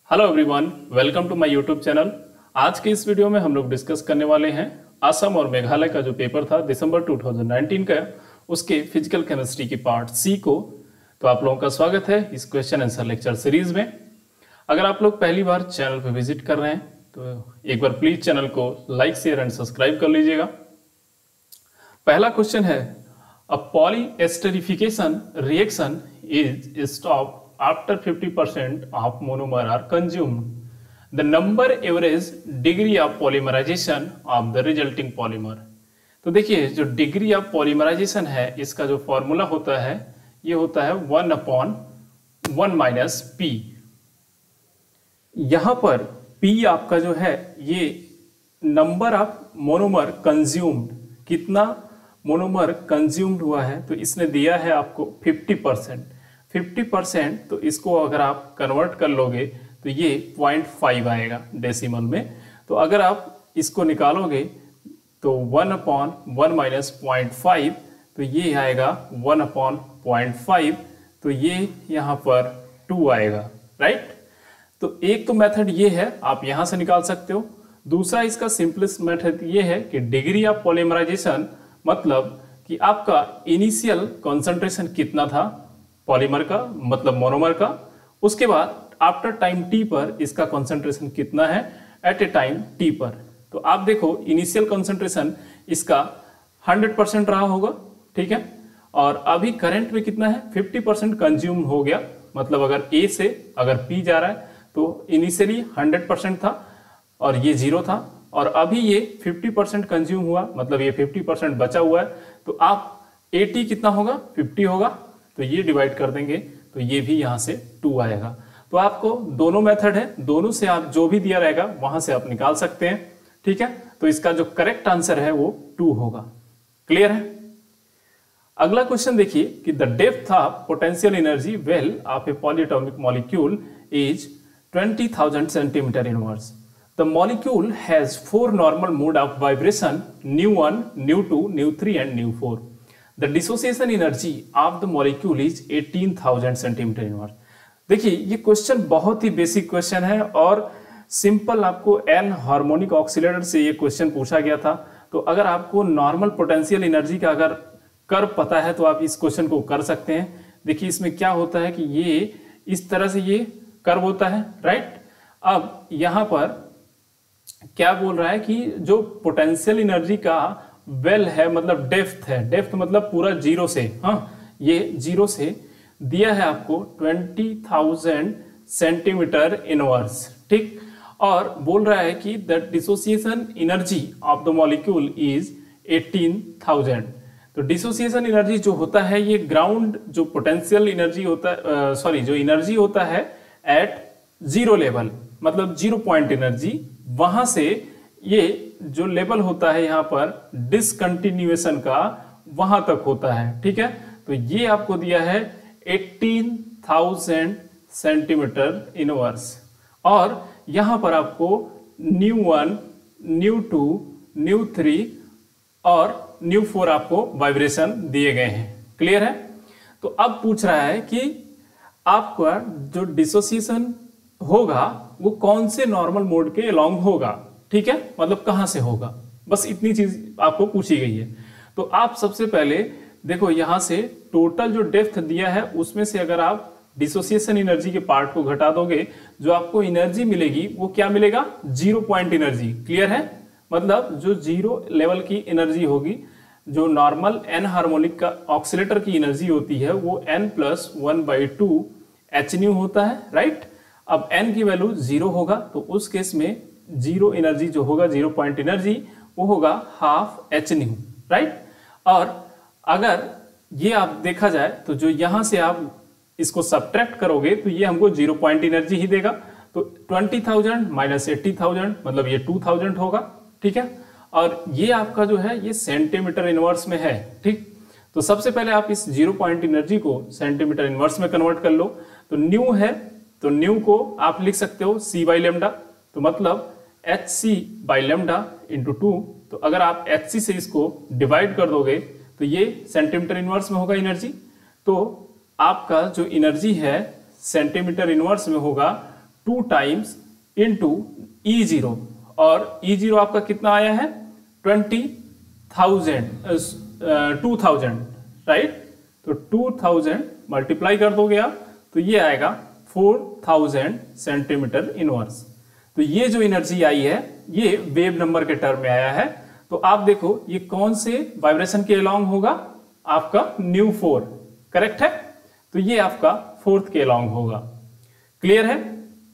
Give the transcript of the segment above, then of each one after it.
Hello everyone, welcome to my YouTube channel. आज के इस वीडियो में हम लोग डिस्कस करने वाले हैं असम और मेघालय का जो पेपर था दिसंबर 2019 का, उसके फिजिकल केमिस्ट्री की पार्ट सी को। तो आप लोगों का स्वागत है इस क्वेश्चन आंसर लेक्चर सीरीज में। अगर आप लोग पहली बार चैनल पर विजिट कर रहे हैं तो एक बार प्लीज चैनल को लाइक शेयर एंड सब्सक्राइब कर लीजिएगा। पहला क्वेश्चन है, a polyesterification reaction is stop after 50% of monomer are consumed. The number average degree of polymerization of the resulting polymer. तो देखिए जो डिग्री ऑफ पॉलीमराइजेशन है इसका जो फॉर्मूला होता है ये होता है 1/1 माइनस पी। यहां पर P आपका जो है ये नंबर ऑफ मोनोमर कंज्यूम्ड, कितना मोनोमर कंज्यूम्ड हुआ है, तो इसने दिया है आपको 50%। 50% तो इसको अगर आप कन्वर्ट कर लोगे तो ये 0.5 आएगा डेसिमल में। तो अगर आप इसको निकालोगे तो 1/1 माइनस 0.5 तो ये आएगा 1/0.5, तो ये यहाँ पर 2 आएगा, राइट। तो एक तो मेथड ये है, आप यहाँ से निकाल सकते हो। दूसरा इसका सिंपलेस्ट मेथड ये है कि डिग्री ऑफ पॉलीमराइजेशन मतलब कि आपका इनिशियल कॉन्सेंट्रेशन कितना था पॉलीमर का, मतलब मोनोमर का, उसके बाद आफ्टर टाइम टी पर इसका कॉन्सेंट्रेशन कितना है एट ए टाइम टी पर। तो आप देखो इनिशियल कॉन्सेंट्रेशन इसका 100% रहा होगा, ठीक है, और अभी करंट में कितना है 50% कंज्यूम हो गया। मतलब अगर ए से अगर पी जा रहा है तो इनिशियली 100% था और ये 0 था, और अभी ये 50% कंज्यूम हुआ, मतलब ये 50% बचा हुआ है। तो आप ए टी कितना होगा 50 होगा, तो ये डिवाइड कर देंगे तो ये भी यहां से 2 आएगा। तो आपको दोनों मेथड है, दोनों से आप जो भी दिया रहेगा वहां से आप निकाल सकते हैं, ठीक है। तो इसका जो करेक्ट आंसर है वो 2 होगा। क्लियर है। अगला क्वेश्चन देखिए कि the depth of potential energy well of a polyatomic molecule is 20,000 centimetre inverse. The molecule has 4 normal mode of vibration, ν1, ν2, ν3 and ν4। The dissociation energy of the molecule is 18,000 centimetre inverse. देखिए ये question बहुत ही basic question है और simple आपको N harmonic oscillator से ये question पूछा गया था। तो अगर आपको नॉर्मल पोटेंशियल एनर्जी का अगर कर्व पता है तो आप इस क्वेश्चन को कर सकते हैं। देखिए इसमें क्या होता है कि ये इस तरह से ये कर्व होता है, राइट। अब यहाँ पर क्या बोल रहा है कि जो पोटेंशियल एनर्जी का वेल है मतलब डेप्थ है, डेप्थ मतलब पूरा 0 से, हाँ ये 0 से दिया है आपको 20,000 सेंटीमीटर इनवर्स, ठीक। और बोल रहा है कि the dissociation energy of the molecule is 18,000। तो डिसोसिएशन एनर्जी जो होता है ये ग्राउंड जो पोटेंशियल एनर्जी होता है, सॉरी जो एनर्जी होता है एट 0 लेवल, मतलब 0 पॉइंट एनर्जी, वहां से ये जो लेवल होता है यहाँ पर डिसकंटिन्यूएशन का वहां तक होता है, ठीक है। तो ये आपको दिया है 18,000 सेंटीमीटर इनवर्स, और यहां पर आपको ν1, ν2, ν3 और ν4 आपको वाइब्रेशन दिए गए हैं। क्लियर है। तो अब पूछ रहा है कि आपका जो डिसोसिएशन होगा वो कौन से नॉर्मल मोड के अलोंग होगा, ठीक है, मतलब कहां से होगा, बस इतनी चीज आपको पूछी गई है। तो आप सबसे पहले देखो यहां से टोटल जो डेप्थ दिया है उसमें से अगर आप डिसोसिएशन एनर्जी के पार्ट को घटा दोगे जो आपको एनर्जी मिलेगी वो क्या मिलेगा 0 पॉइंट एनर्जी। क्लियर है। मतलब जो 0 लेवल की एनर्जी होगी, जो नॉर्मल एन हार्मोनिक का ऑक्सीलेटर की एनर्जी होती है वो n+1/2 hν होता है, राइट। अब n की वैल्यू 0 होगा तो उस केस में 0 एनर्जी जो होगा 0 पॉइंट एनर्जी वो होगा ½ hν, राइट। और अगर ये आप देखा जाए तो जो यहां से आप इसको सब्ट्रैक्ट करोगे तो ये हमको 0 पॉइंट एनर्जी ही देगा। तो 20,000 माइनस 80,000 मतलब ये 2,000 होगा, ठीक है। और ये आपका जो है ये सेंटीमीटर इनवर्स में है, ठीक। तो सबसे पहले आप इस 0 पॉइंट एनर्जी को सेंटीमीटर इनवर्स में कन्वर्ट कर लो। तो न्यू है तो न्यू को आप लिख सकते हो c/λ, तो मतलब hc/λ इंटू 2। तो अगर आप hc से इसको डिवाइड कर दोगे तो ये सेंटीमीटर इनवर्स में होगा एनर्जी। तो आपका जो एनर्जी है सेंटीमीटर इनवर्स में होगा 2 टाइम्स इंटू E0, और E0 आपका कितना आया है 20,000 2000 राइट। तो 2000 मल्टीप्लाई कर दोगे आप तो ये आएगा 4000 सेंटीमीटर इनवर्स। तो ये जो एनर्जी आई है ये वेव नंबर के टर्म में आया है। तो आप देखो ये कौन से वाइब्रेशन के अलोंग होगा, आपका ν4 करेक्ट है। तो ये आपका 4th के अलोंग होगा। क्लियर है।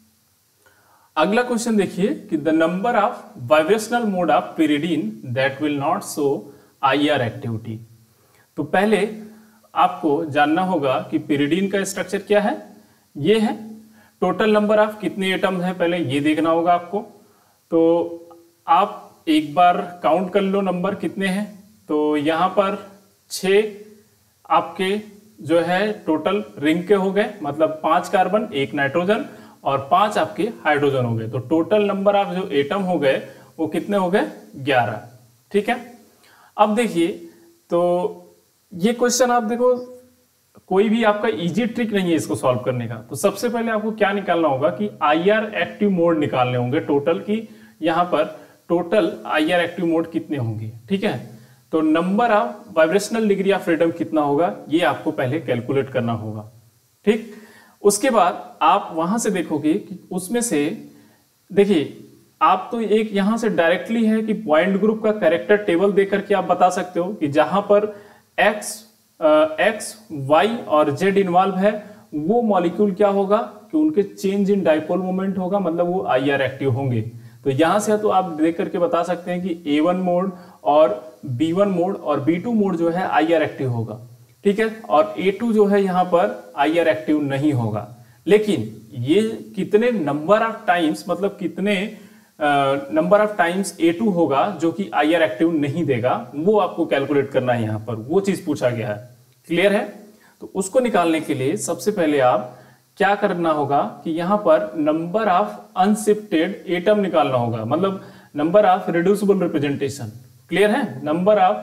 अगला क्वेश्चन देखिए कि the number of vibrational mode of pyridine that will not show IR activity. तो पहले आपको जानना होगा कि pyridine का स्ट्रक्चर क्या है। ये है टोटल नंबर ऑफ कितने एटम है, पहले ये देखना होगा आपको। तो आप एक बार काउंट कर लो नंबर कितने हैं। तो यहाँ पर 6 आपके जो है टोटल रिंग के हो गए, मतलब 5 कार्बन 1 नाइट्रोजन और 5 आपके हाइड्रोजन हो गए। तो टोटल नंबर ऑफ जो एटम हो गए वो कितने हो गए 11। ठीक है। अब देखिए तो ये क्वेश्चन आप देखो कोई भी आपका इजी ट्रिक नहीं है इसको सॉल्व करने का। तो सबसे पहले आपको क्या निकालना होगा कि IR एक्टिव मोड निकालने होंगे टोटल की, यहाँ पर टोटल IR एक्टिव मोड कितने होंगे। ठीक है। तो number of vibrational degree of freedom कितना होगा ये आपको पहले कैलकुलेट करना होगा। ठीक। उसके बाद आप वहां से देखोगे कि उसमें से देखिए आप तो एक यहां से डायरेक्टली है कि पॉइंट ग्रुप का कैरेक्टर टेबल देख करके आप बता सकते हो कि जहां पर X, Y और Z इन्वॉल्व है वो मॉलिक्यूल क्या होगा कि उनके चेंज इन डाइपोल मोमेंट होगा, मतलब वो IR एक्टिव होंगे। तो यहां से तो आप देख करके बता सकते हैं कि A1 मोड और B1 मोड और B2 मोड जो है IR एक्टिव होगा। ठीक है। और A2 जो है यहां पर IR एक्टिव नहीं होगा। लेकिन ये कितने नंबर ऑफ टाइम्स, मतलब कितने नंबर ऑफ टाइम्स A2 होगा जो कि IR एक्टिव नहीं देगा, वो आपको कैलकुलेट करना है। यहां पर वो चीज पूछा गया है। क्लियर है। तो उसको निकालने के लिए सबसे पहले आप क्या करना होगा कि यहां पर नंबर ऑफ अनशिफ्टेड एटम निकालना होगा, मतलब number of reducible representation. Clear है। नंबर ऑफ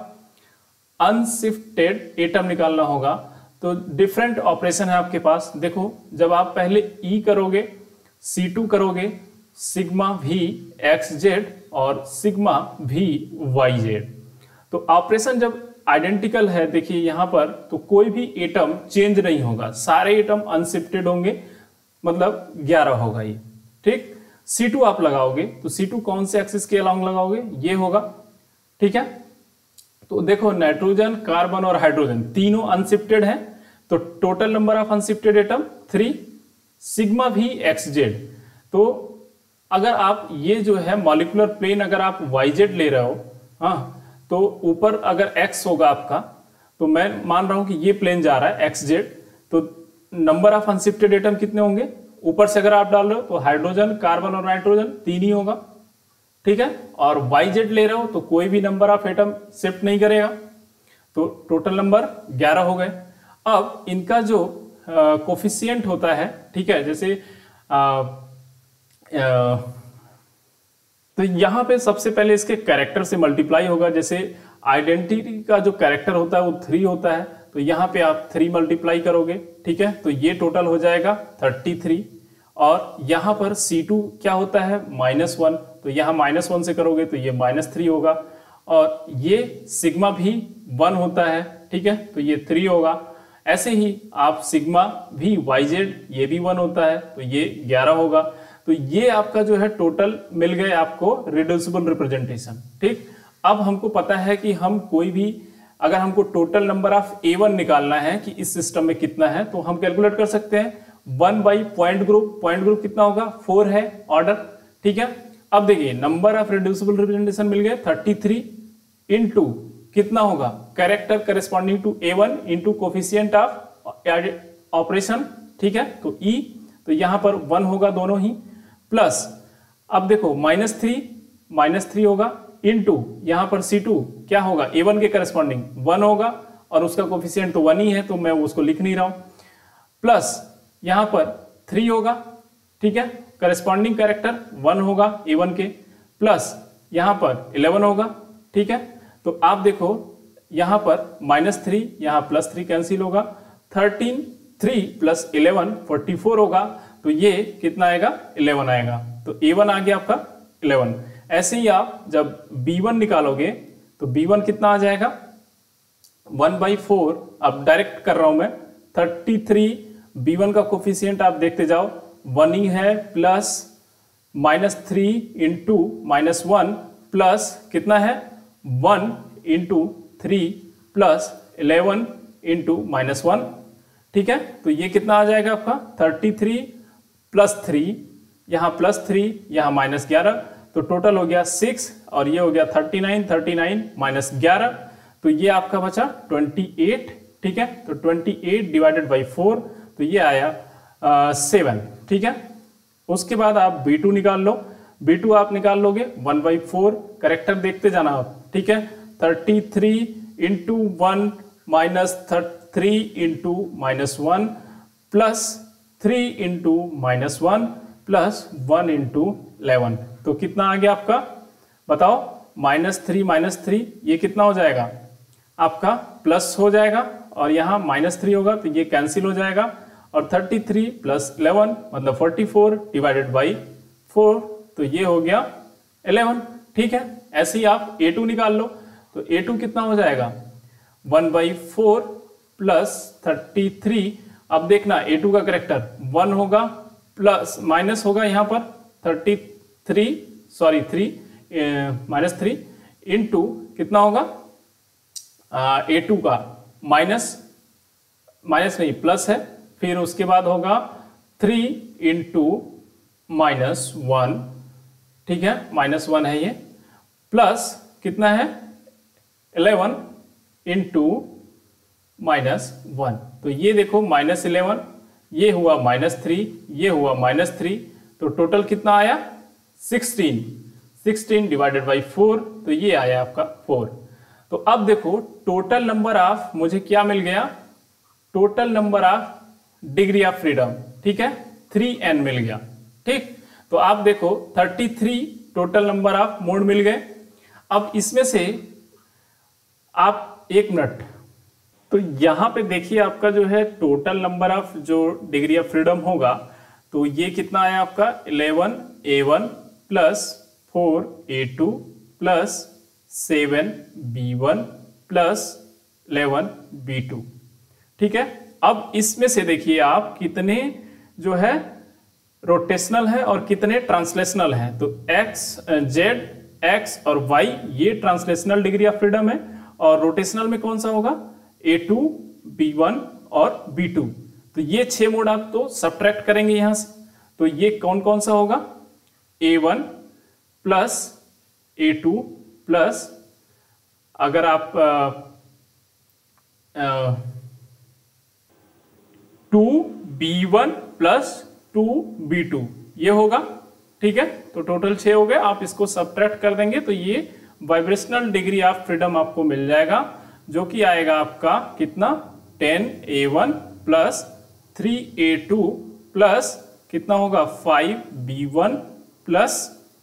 अनशिफ्टेड एटम निकालना होगा। तो डिफरेंट ऑपरेशन है आपके पास। देखो जब आप पहले E करोगे, C2 करोगे, सिग्मा V XZ और सिग्मा V YZ। तो ऑपरेशन जब आइडेंटिकल है देखिए यहां पर, तो कोई भी एटम चेंज नहीं होगा, सारे एटम अनशिफ्टेड होंगे, मतलब 11 होगा ये। ठीक। C2 आप लगाओगे तो C2 कौन से एक्सिस के अलोंग लगाओगे, ये होगा। ठीक है। तो देखो नाइट्रोजन, कार्बन और हाइड्रोजन तीनों अनशिफ्टेड हैं। तो total number of unshifted atom 3, sigma V XZ। तो अगर आप ये जो है मॉलिक्यूलर प्लेन अगर आप YZ ले रहे हो, हाँ, तो ऊपर अगर X होगा आपका, तो मैं मान रहा हूं कि ये प्लेन जा रहा है XZ, तो नंबर ऑफ अनशिफ्टेड एटम कितने होंगे ऊपर से अगर आप डाल रहे हो तो हाइड्रोजन, कार्बन और नाइट्रोजन 3 ही होगा। ठीक है। और YZ ले रहे हो तो कोई भी नंबर ऑफ एटम शिफ्ट नहीं करेगा। तो टोटल नंबर 11 हो गए। अब इनका जो कोफिशिएंट होता है, ठीक है, जैसे तो यहां पे सबसे पहले इसके कैरेक्टर से मल्टीप्लाई होगा। जैसे आइडेंटिटी का जो कैरेक्टर होता है वो 3 होता है, तो यहां पे आप 3 मल्टीप्लाई करोगे। ठीक है। तो ये टोटल हो जाएगा 33। और यहां पर C2 क्या होता है -1, तो यहां -1 से करोगे तो ये -3 होगा। और ये सिग्मा भी 1 होता है। ठीक है। तो ये 3 होगा। ऐसे ही आप सिग्मा भी YZ ये भी 1 होता है, तो ये 11 होगा। तो ये आपका जो है टोटल मिल गए आपको रिड्यूसिबल रिप्रेजेंटेशन। ठीक। अब हमको पता है कि हम कोई भी अगर हमको टोटल नंबर ऑफ A1 निकालना है कि इस सिस्टम में कितना है, तो हम कैलकुलेट कर सकते हैं 1 by point group. Point group कितना होगा 4 है ऑर्डर। ठीक है। अब देखिए नंबर ऑफ रिड्यूसिबल रिप्रेजेंटेशन मिल गए 33 इंटू कितना होगा character corresponding to A1 into coefficient of operation. ठीक है। तो E, तो यहां पर 1 होगा दोनों ही, प्लस अब देखो -3 होगा इंटू यहां पर C2 क्या होगा A1 के करस्पॉन्डिंग 1 होगा और उसका कोफिशिएंट तो 1 ही है, तो मैं उसको लिख नहीं रहा हूं, प्लस यहां पर 3 होगा। ठीक है। करस्पॉन्डिंग कैरेक्टर 1 होगा A1 के, प्लस यहां पर 11 होगा। ठीक है। तो आप देखो यहां पर -3 यहां +3 कैंसिल होगा, 13 3 + 11 44 होगा। तो तो ये कितना आएगा 11 आएगा। तो A1 आ गया आपका 11। ऐसे ही आप जब B1 निकालोगे तो B1 कितना आ जाएगा 1/4। अब डायरेक्ट कर रहा हूं मैं 33। B1 का कोफिशिएंट आप देखते जाओ 1 ही है, प्लस -3 इंटू -1 प्लस कितना है 1 इंटू 3 प्लस 11 इंटू -1। ठीक है, तो ये कितना आ जाएगा आपका 33 प्लस 3, यहाँ प्लस 3, यहाँ -11, तो टोटल हो गया 6 और ये हो गया 39 -11, तो ये आपका बचा 28। ठीक है, तो 28 डिवाइडेड बाई 4, तो ये आया 7। ठीक है, उसके बाद आप B2 निकाल लो। B2 आप निकाल लोगे 1/4, करेक्टर देखते जाना आप। ठीक है, 33 into 1 minus 3 into -1 plus 3 into -1 plus 1 into 11, तो कितना आ गया आपका बताओ -3 ये कितना हो जाएगा आपका प्लस हो जाएगा, और यहाँ -3 होगा तो ये कैंसिल हो जाएगा, और 33 प्लस 11 मतलब 44 डिवाइडेड बाई 4, तो ये हो गया 11। ठीक है, ऐसे ही आप A2 निकाल लो। तो A2 कितना हो जाएगा 1/4 प्लस 33। अब देखना A2 का करेक्टर 1 होगा प्लस माइनस होगा यहाँ पर 3 इंटू कितना होगा A2 का माइनस नहीं प्लस है, फिर उसके बाद होगा 3 इंटू -1। ठीक है, -1 है ये, प्लस कितना है 11 इंटू -1, तो ये देखो -11, ये हुआ -3, ये हुआ -3, तो टोटल कितना आया 16 डिवाइडेड बाई 4, तो ये आया आपका 4। तो अब देखो टोटल नंबर ऑफ मुझे क्या मिल गया, total number of degree of freedom. ठीक है, 3n मिल गया। ठीक, तो आप देखो 33 टोटल नंबर ऑफ मोड मिल गए। अब इसमें से आप 1 मिनट, तो यहां पे देखिए आपका जो है टोटल नंबर ऑफ जो डिग्री ऑफ फ्रीडम होगा, तो ये कितना आया आपका 11a1 plus 4a2 plus 7b1 plus 11b2। ठीक है, अब इसमें से देखिए आप कितने जो है रोटेशनल है और कितने ट्रांसलेशनल है। तो Z, X और Y ये ट्रांसलेशनल डिग्री ऑफ फ्रीडम है, और रोटेशनल में कौन सा होगा A2, B1 और B2। तो ये 6 मोड आप तो सब्ट्रैक्ट करेंगे यहां से, तो ये कौन कौन सा होगा A1 प्लस A2 प्लस अगर आप 2B1 प्लस 2B2 ये होगा। ठीक है, तो टोटल 6 हो गए, आप इसको सब्ट्रैक्ट कर देंगे तो ये वाइब्रेशनल डिग्री ऑफ फ्रीडम आपको मिल जाएगा, जो कि आएगा आपका कितना 10a1 प्लस 3a2 प्लस कितना होगा 5b1 प्लस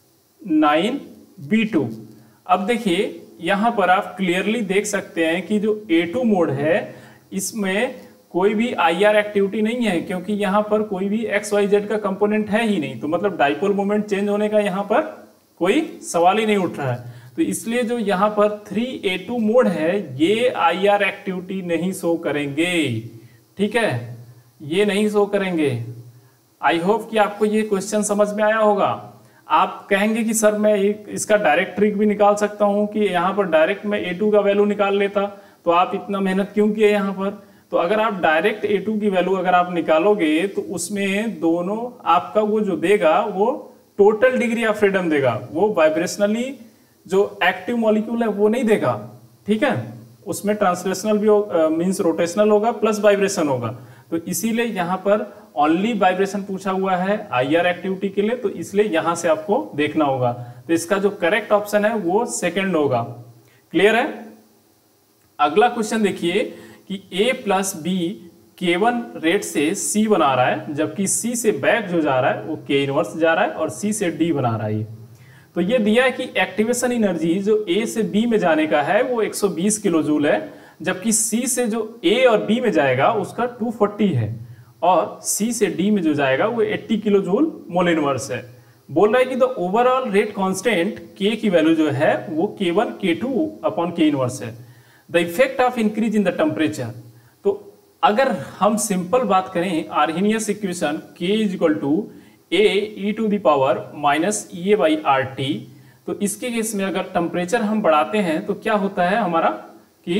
9b2। अब देखिए यहां पर आप क्लियरली देख सकते हैं कि जो A2 मोड है इसमें कोई भी IR एक्टिविटी नहीं है, क्योंकि यहां पर कोई भी XYZ का कंपोनेंट है ही नहीं, तो मतलब डाइपोल मोमेंट चेंज होने का यहां पर कोई सवाल ही नहीं उठ रहा है। तो इसलिए जो यहां पर 3A2 मोड है ये IR एक्टिविटी नहीं शो करेंगे। ठीक है, ये नहीं शो करेंगे। आई होप कि आपको ये क्वेश्चन समझ में आया होगा। आप कहेंगे कि सर मैं इसका डायरेक्ट ट्रिक भी निकाल सकता हूं कि यहाँ पर डायरेक्ट मैं A2 का वैल्यू निकाल लेता, तो आप इतना मेहनत क्यों किए यहाँ पर। तो अगर आप डायरेक्ट A2 की वैल्यू अगर आप निकालोगे तो उसमें दोनों आपका वो जो देगा वो टोटल डिग्री ऑफ फ्रीडम देगा, वो वाइब्रेशनली जो एक्टिव मॉलिक्यूल है वो नहीं देगा। ठीक है, उसमें ट्रांसलेशनल भी मींस रोटेशनल होगा प्लस वाइब्रेशन होगा, तो इसीलिए यहाँ पर ओनली वाइब्रेशन पूछा हुआ है IR एक्टिविटी के लिए, तो इसलिए यहां से आपको देखना होगा। तो इसका जो करेक्ट ऑप्शन है वो सेकंड होगा। क्लियर है। अगला क्वेश्चन देखिए कि A plus B K1 rate से C बना रहा है, जबकि C से बैक जो जा रहा है वो K इनवर्स जा रहा है और C से D बना रहा है। तो ये दिया है कि एक्टिवेशन एनर्जी जो A से B में जाने का है वो 120 किलो जूल है, जबकि C से जो A और B में जाएगा उसका 240 है, और C से D में जो जाएगा वो 80 किलो जूल मोल इनवर्स है। बोल रहा है कि the overall rate constant K की वैल्यू जो है वो K1 K2 upon K inverse है। The effect of increase in the temperature, तो अगर हम सिंपल बात करें Arrhenius equation K is equal to A e to the power minus EA by RT, तो इसके केस में अगर टेम्परेचर हम बढ़ाते हैं तो क्या होता है हमारा कि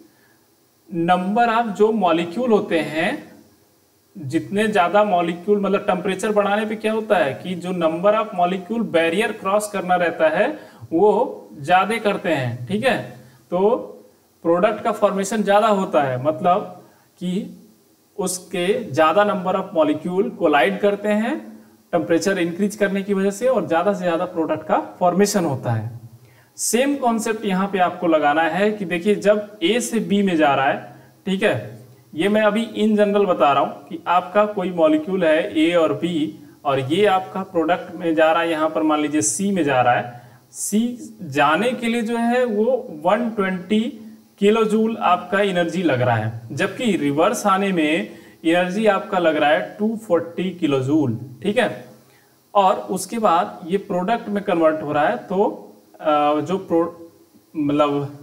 नंबर ऑफ जो मॉलिक्यूल होते हैं, जितने ज्यादा मॉलिक्यूल मतलब टेम्परेचर बढ़ाने पे क्या होता है कि जो number of molecule barrier cross करना रहता है वो ज्यादा करते हैं, ठीक है। तो प्रोडक्ट का फॉर्मेशन ज्यादा होता है, मतलब कि उसके ज्यादा नंबर ऑफ मॉलिक्यूल कोलाइड करते हैं टेम्परेचर इंक्रीज करने की वजह से, और ज्यादा से ज्यादा प्रोडक्ट का फॉर्मेशन होता है। सेम कॉन्सेप्ट यहाँ पे आपको लगाना है कि देखिए जब A से B में जा रहा है, ठीक है, ये मैं अभी इन जनरल बता रहा हूँ कि आपका कोई मॉलिक्यूल है A और B और ये आपका प्रोडक्ट में जा रहा है, यहाँ पर मान लीजिए C में जा रहा है। C जाने के लिए जो है वो 120 किलो जूल आपका एनर्जी लग रहा है, जबकि रिवर्स आने में एनर्जी आपका लग रहा है 240 किलो जूल, ठीक है। और उसके बाद ये प्रोडक्ट में कन्वर्ट हो रहा है, तो जो मतलब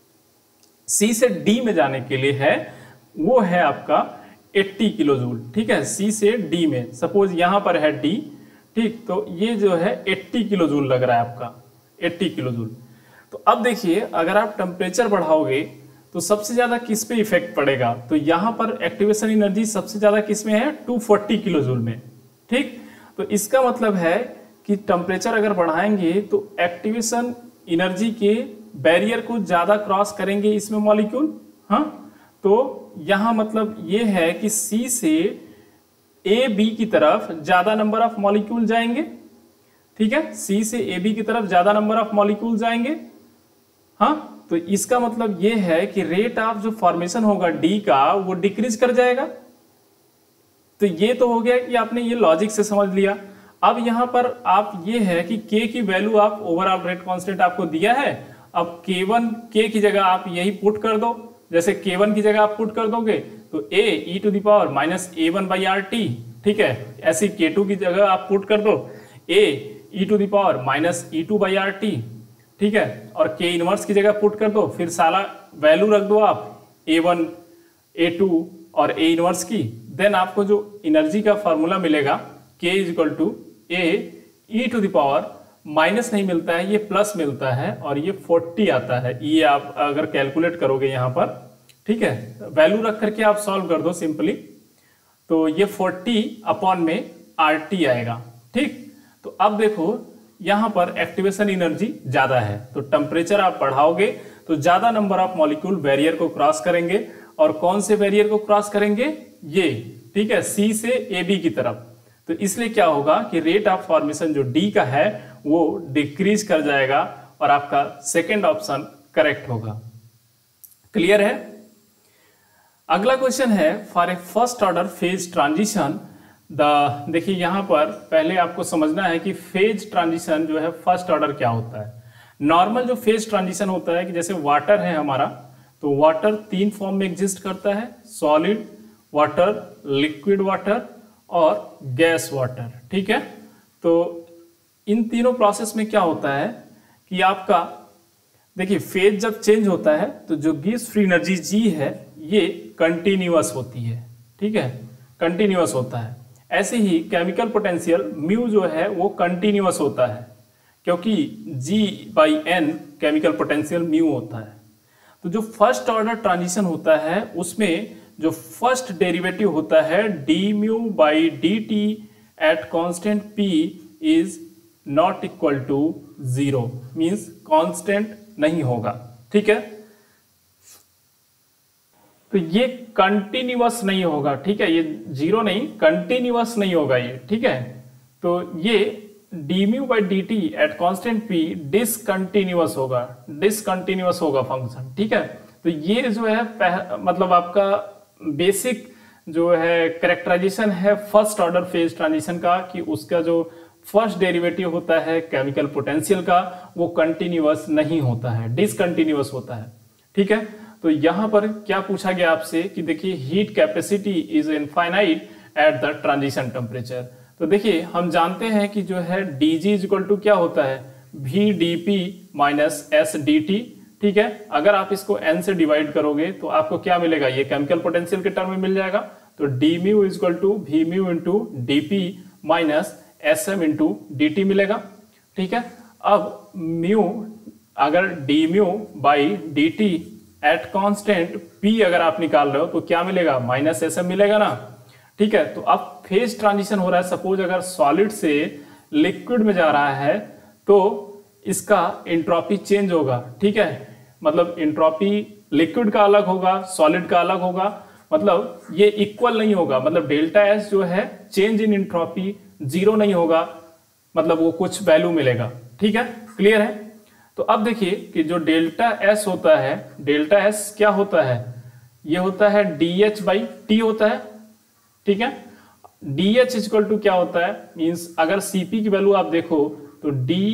C से D में जाने के लिए है वो है आपका 80 किलो जूल, ठीक है। C से D में सपोज यहाँ पर है D, ठीक, तो ये जो है 80 किलो जूल लग रहा है आपका, 80 किलो जूल। तो अब देखिए अगर आप टेम्परेचर बढ़ाओगे तो सबसे ज्यादा किस पे इफेक्ट पड़ेगा, तो यहाँ पर एक्टिवेशन एनर्जी सबसे ज्यादा किस में है 240 किलो जूल में, ठीक। तो इसका मतलब है कि टेम्परेचर अगर बढ़ाएंगे तो एक्टिवेशन एनर्जी के बैरियर को ज्यादा क्रॉस करेंगे इसमें मॉलिक्यूल, हाँ। तो यहां मतलब ये है कि C से A B की तरफ ज्यादा नंबर ऑफ मॉलिक्यूल जाएंगे, ठीक है, C से A B की तरफ ज्यादा नंबर ऑफ मॉलिक्यूल जाएंगे, हाँ। तो इसका मतलब ये है कि रेट ऑफ जो फॉर्मेशन होगा D का वो डिक्रीज कर जाएगा। तो ये तो हो गया कि आपने ये लॉजिक से समझ लिया। अब यहां पर आप ये है कि K की वैल्यू आप ओवरऑल रेट कांस्टेंट आपको दिया है, अब K1 K की जगह आप यही पुट कर दो, जैसे K1 की जगह आप पुट कर दोगे तो A e to the power minus A1 by RT, ठीक है। ऐसी K2 की जगह आप पुट कर दो A e to the power minus E2 by RT, ठीक है। और K इनवर्स की जगह पुट कर दो, फिर सारा वैल्यू रख दो आप A1 A2 और A इनवर्स की, देन आपको जो एनर्जी का फॉर्मूला मिलेगा K is equal to A e to the power minus नहीं मिलता है, ये प्लस मिलता है और ये 40 आता है। ये आप अगर कैलकुलेट करोगे यहाँ पर, ठीक है, वैल्यू रख करके आप सॉल्व कर दो सिंपली, तो ये 40 अपॉन में RT आएगा, ठीक। तो अब देखो यहाँ पर एक्टिवेशन एनर्जी ज्यादा है, तो टेम्परेचर आप बढ़ाओगे तो ज्यादा नंबर ऑफ मॉलिक्यूल बैरियर को क्रॉस करेंगे, और कौन से बैरियर को क्रॉस करेंगे, ये, ठीक है, C से AB की तरफ। तो इसलिए क्या होगा कि रेट ऑफ फॉर्मेशन जो D का है वो डिक्रीज कर जाएगा और आपका सेकेंड ऑप्शन करेक्ट होगा। क्लियर है। अगला क्वेश्चन है for a first order phase transition देखिए यहां पर पहले आपको समझना है कि फेज ट्रांजिशन जो है फर्स्ट ऑर्डर क्या होता है। नॉर्मल जो फेज ट्रांजिशन होता है कि जैसे वाटर है हमारा, तो वाटर 3 फॉर्म में एग्जिस्ट करता है, सॉलिड वाटर, लिक्विड वाटर और गैस वाटर, ठीक है। तो इन तीनों प्रोसेस में क्या होता है कि आपका देखिए फेज जब चेंज होता है तो जो गैस फ्री एनर्जी G है ये कंटिन्यूअस होती है, ठीक है, कंटिन्यूअस होता है। ऐसे ही केमिकल पोटेंशियल म्यू जो है वो कंटिन्यूअस होता है, क्योंकि G/N केमिकल पोटेंशियल म्यू होता है। तो जो फर्स्ट ऑर्डर ट्रांजिशन होता है उसमें जो फर्स्ट डेरिवेटिव होता है d mu by dt at constant p is not equal to 0, means constant नहीं होगा, ठीक है। तो ये कंटिन्यूअस नहीं होगा, ठीक है, ये 0 नहीं, कंटिन्यूअस नहीं होगा ये, ठीक है। तो ये D mu by D T at constant P discontinuous होगा फंक्शन, ठीक है। तो ये जो है मतलब आपका बेसिक जो है कैरेक्टराइजेशन है फर्स्ट ऑर्डर फेज ट्रांजिशन का, कि उसका जो फर्स्ट डेरिवेटिव होता है केमिकल पोटेंशियल का वो कंटिन्यूअस नहीं होता है, डिसकंटिन्यूअस होता है, ठीक है। तो यहां पर क्या पूछा गया आपसे कि देखिए heat capacity is infinite at the transition temperature. तो देखिए हम जानते हैं कि जो है dg इक्वल टू क्या होता है, v dp minus s dt। ठीक है, अगर आप इसको n से डिवाइड करोगे तो आपको क्या मिलेगा, ये केमिकल पोटेंशियल के टर्म में मिल जाएगा। तो d mu equal to v mu into dp minus sm into dt मिलेगा। ठीक है, अब म्यू अगर d mu by dt at constant p अगर आप निकाल रहे हो तो क्या मिलेगा, माइनस sm मिलेगा ना। ठीक है, तो अब फेज ट्रांजिशन हो रहा है। सपोज अगर सॉलिड से लिक्विड में जा रहा है तो इसका एंट्रोपी चेंज होगा। ठीक है, मतलब एंट्रोपी लिक्विड का अलग होगा, सॉलिड का अलग होगा, मतलब ये इक्वल नहीं होगा। मतलब डेल्टा एस जो है चेंज इन एंट्रोपी जीरो नहीं होगा, मतलब वो कुछ वैल्यू मिलेगा। ठीक है, क्लियर है। तो अब देखिए कि जो डेल्टा एस होता है, डेल्टा एस क्या होता है, ये होता है DH बाई टी होता है। ठीक है, DH इक्वल टू क्या होता है, मींस अगर CP की वैल्यू आप देखो तो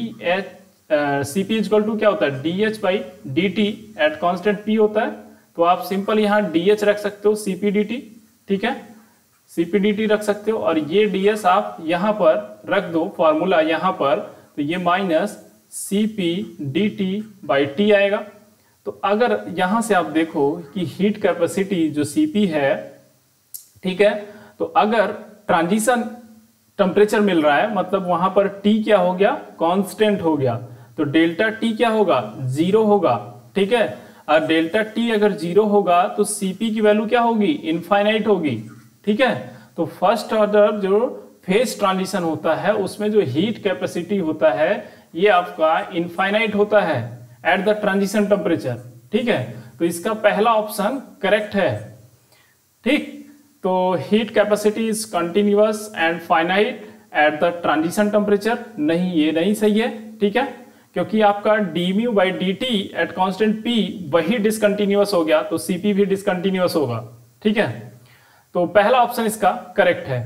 CP इक्वल टू क्या होता है, DH by dt at constant P होता है। तो आप सिंपल यहाँ DH रख सकते हो CP dt। ठीक है, CP dt रख सकते हो और ये DS आप यहाँ पर रख दो फॉर्मूला यहाँ पर, तो ये minus CP dt by T आएगा। तो अगर यहाँ से आप देखो कि हीट कैपेसिटी जो CP है, ठीक है, तो अगर ट्रांजिशन टेम्परेचर मिल रहा है मतलब वहां पर T क्या हो गया, कांस्टेंट हो गया, तो डेल्टा T क्या होगा, जीरो होगा। ठीक है, और डेल्टा T अगर जीरो होगा तो CP की वैल्यू क्या होगी, इनफाइनाइट होगी। ठीक है, तो फर्स्ट ऑर्डर जो फेज ट्रांजिशन होता है उसमें जो हीट कैपेसिटी होता है ये आपका इनफाइनाइट होता है एट द ट्रांजिशन टेम्परेचर। ठीक है, तो इसका पहला ऑप्शन करेक्ट है। ठीक, तो heat capacity is continuous and finite at the transition temperature, नहीं ये नहीं सही है। ठीक है, क्योंकि आपका d mu by dt at constant p वही डिसकंटिन्यूअस हो गया तो CP भी डिसकंटिन्यूअस होगा। ठीक है, तो पहला ऑप्शन इसका करेक्ट है।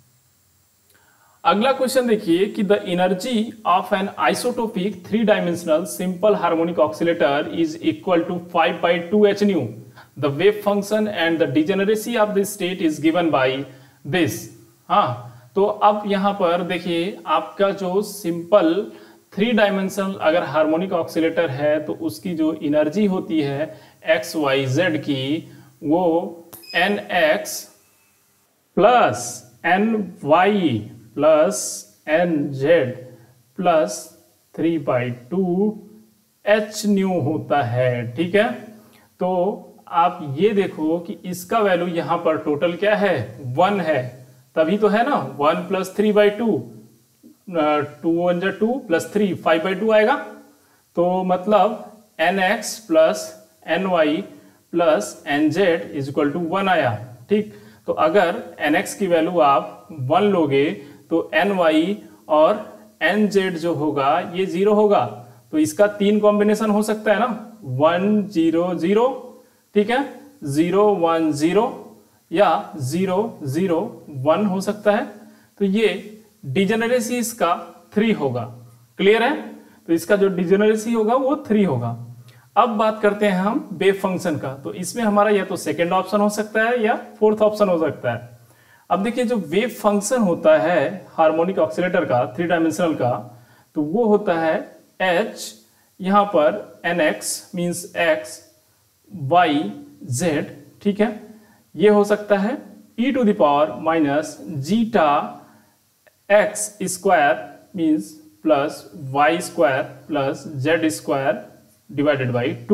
अगला क्वेश्चन देखिए कि the energy of an isotopic 3 dimensional simple harmonic oscillator is equal to 5/2 h nu। The wave function and the degeneracy of the state is given by this। हाँ, तो अब यहाँ पर देखिए आपका जो सिंपल 3 डायमेंशनल अगर हार्मोनिक ऑक्सीलेटर है तो उसकी जो एनर्जी होती है एक्स वाई जेड की, वो nx plus ny plus nz plus 3/2 h nu होता है। ठीक है, तो आप ये देखो कि इसका वैल्यू यहाँ पर टोटल क्या है, 1 है, तभी तो है ना 1 प्लस 3/2, 2 1 जा 2 प्लस 3 5/2 आएगा। तो मतलब nx plus ny plus nz is equal to 1 आया। ठीक, तो अगर nx की वैल्यू आप 1 लोगे तो ny और nz जो होगा ये 0 होगा, तो इसका 3 कॉम्बिनेशन हो सकता है ना, 1 0 0, ठीक है, 0 1 0 या 0 0 1 हो सकता है। तो ये डिजेनरेसी इसका 3 होगा। क्लियर है, तो इसका जो डिजेनरेसी होगा वो 3 होगा। अब बात करते हैं हम वेव फंक्शन का, तो इसमें हमारा या तो सेकेंड ऑप्शन हो सकता है या फोर्थ ऑप्शन हो सकता है। अब देखिए जो वेव फंक्शन होता है हार्मोनिक ऑक्सीलेटर का 3 डायमेंशनल का, तो वो होता है h, यहां पर nx means x y z। ठीक है, ये हो सकता है e to the power minus zeta x square means plus y square plus z square divided by 2।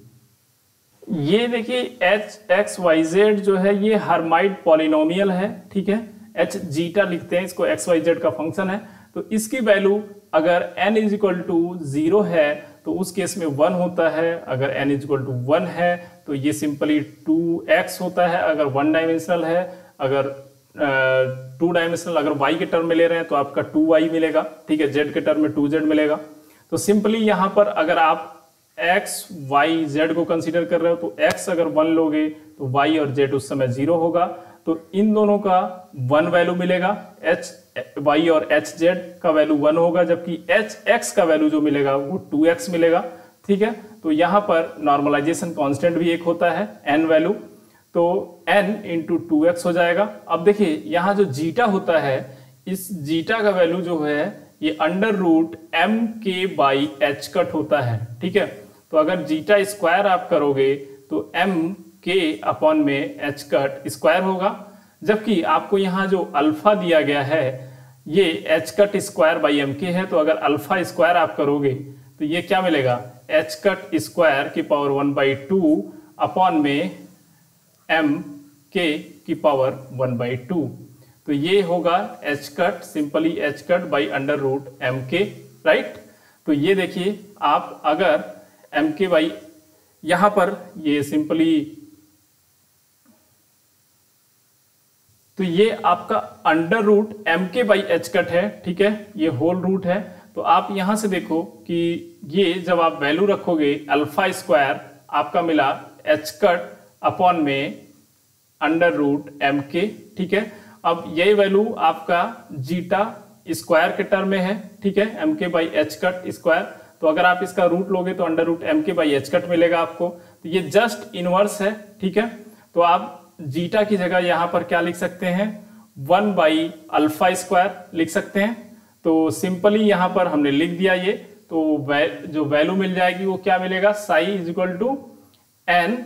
ये देखिए h x y z जो है ये हर्माइट पॉलिनोमियल है। ठीक है, h जीटा लिखते हैं इसको, x y z का फंक्शन है। तो इसकी वैल्यू अगर n इज इक्वल टू 0 है तो उस केस में 1 होता है, अगर n इज इक्वल टू 1 है तो ये सिंपली 2x होता है अगर 1 डायमेंशनल है। अगर 2 डायमेंशनल अगर y के टर्म में ले रहे हैं तो आपका 2y मिलेगा। ठीक है, z के टर्म में 2z मिलेगा। तो सिंपली यहाँ पर अगर आप x y z को कंसीडर कर रहे हो तो x अगर 1 लोगे तो y और z उस समय 0 होगा, तो इन दोनों का 1 वैल्यू मिलेगा, h y और h z का वैल्यू 1 होगा, जबकि h x का वैल्यू जो मिलेगा वो 2x मिलेगा। ठीक है, तो यहाँ पर नॉर्मलाइजेशन कांस्टेंट भी एक होता है n वैल्यू। तो n इंटू 2x हो जाएगा। अब देखिए यहाँ जो जीटा होता है, इस जीटा का वैल्यू जो है ये under root M K by H cut होता है, ठीक है। तो अगर जीटा स्क्वायर आप करोगे तो एम के अपॉन में एच कट स्क्वायर होगा, जबकि आपको यहाँ जो अल्फा दिया गया है ये H cut square by M K है। तो अगर अल्फा स्क्वायर आप करोगे तो ये क्या मिलेगा, एच कट स्क्वायर की पावर 1/2 अपॉन में एम के की पावर 1/2। तो ये होगा H cut, simply H cut by under root M K, right. तो ये देखिए आप अगर एम के बाई यहां पर ये सिंपली, तो ये आपका under root M K by H cut है, ठीक है, ये होल रूट है। तो आप यहां से देखो कि ये जब आप वैल्यू रखोगे अल्फा स्क्वायर आपका मिला एच कट अपॉन में अंडर रूट एम के, ठीक है। अब यही वैल्यू आपका जीटा स्क्वायर के टर्म में है, ठीक है, M K by H cut square. तो अगर आप इसका रूट लोगे तो under root M K by H cut मिलेगा आपको। तो ये जस्ट इनवर्स है, ठीक है। तो आप जीटा की जगह यहां पर क्या लिख सकते हैं, 1 बाई अल्फा स्क्वायर लिख सकते हैं। तो सिंपली यहां पर हमने लिख दिया ये। तो जो वैल्यू मिल जाएगी वो क्या मिलेगा, psi is equal to n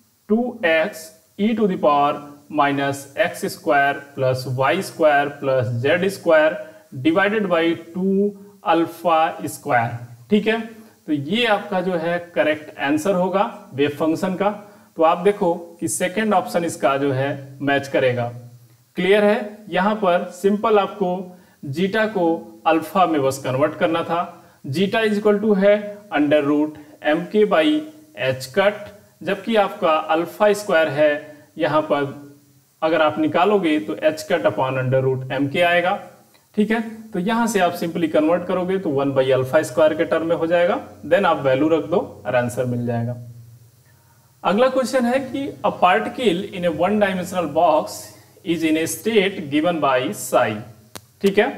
2x e to the power minus X square plus Y square plus Z square divided by 2 alpha square, ठीक है। तो ये आपका जो है करेक्ट आंसर होगा वेव फंक्शन का। तो आप देखो कि सेकेंड ऑप्शन इसका जो है मैच करेगा। क्लियर है, यहां पर सिंपल आपको जीटा को अल्फा में बस कन्वर्ट करना था। जीटा इज इक्वल टू है under root M K by H cut, जबकि आपका अल्फा स्क्वायर है यहां पर अगर आप निकालोगे तो H cut upon under root M K आएगा, ठीक है। तो यहां से आप सिंपली कन्वर्ट करोगे तो 1 बाई अल्फा स्क्वायर के टर्म में हो जाएगा। देन आप वैल्यू रख दो और आंसर मिल जाएगा। अगला क्वेश्चन है कि a particle in a one dimensional box is in a state given by psi, ठीक है।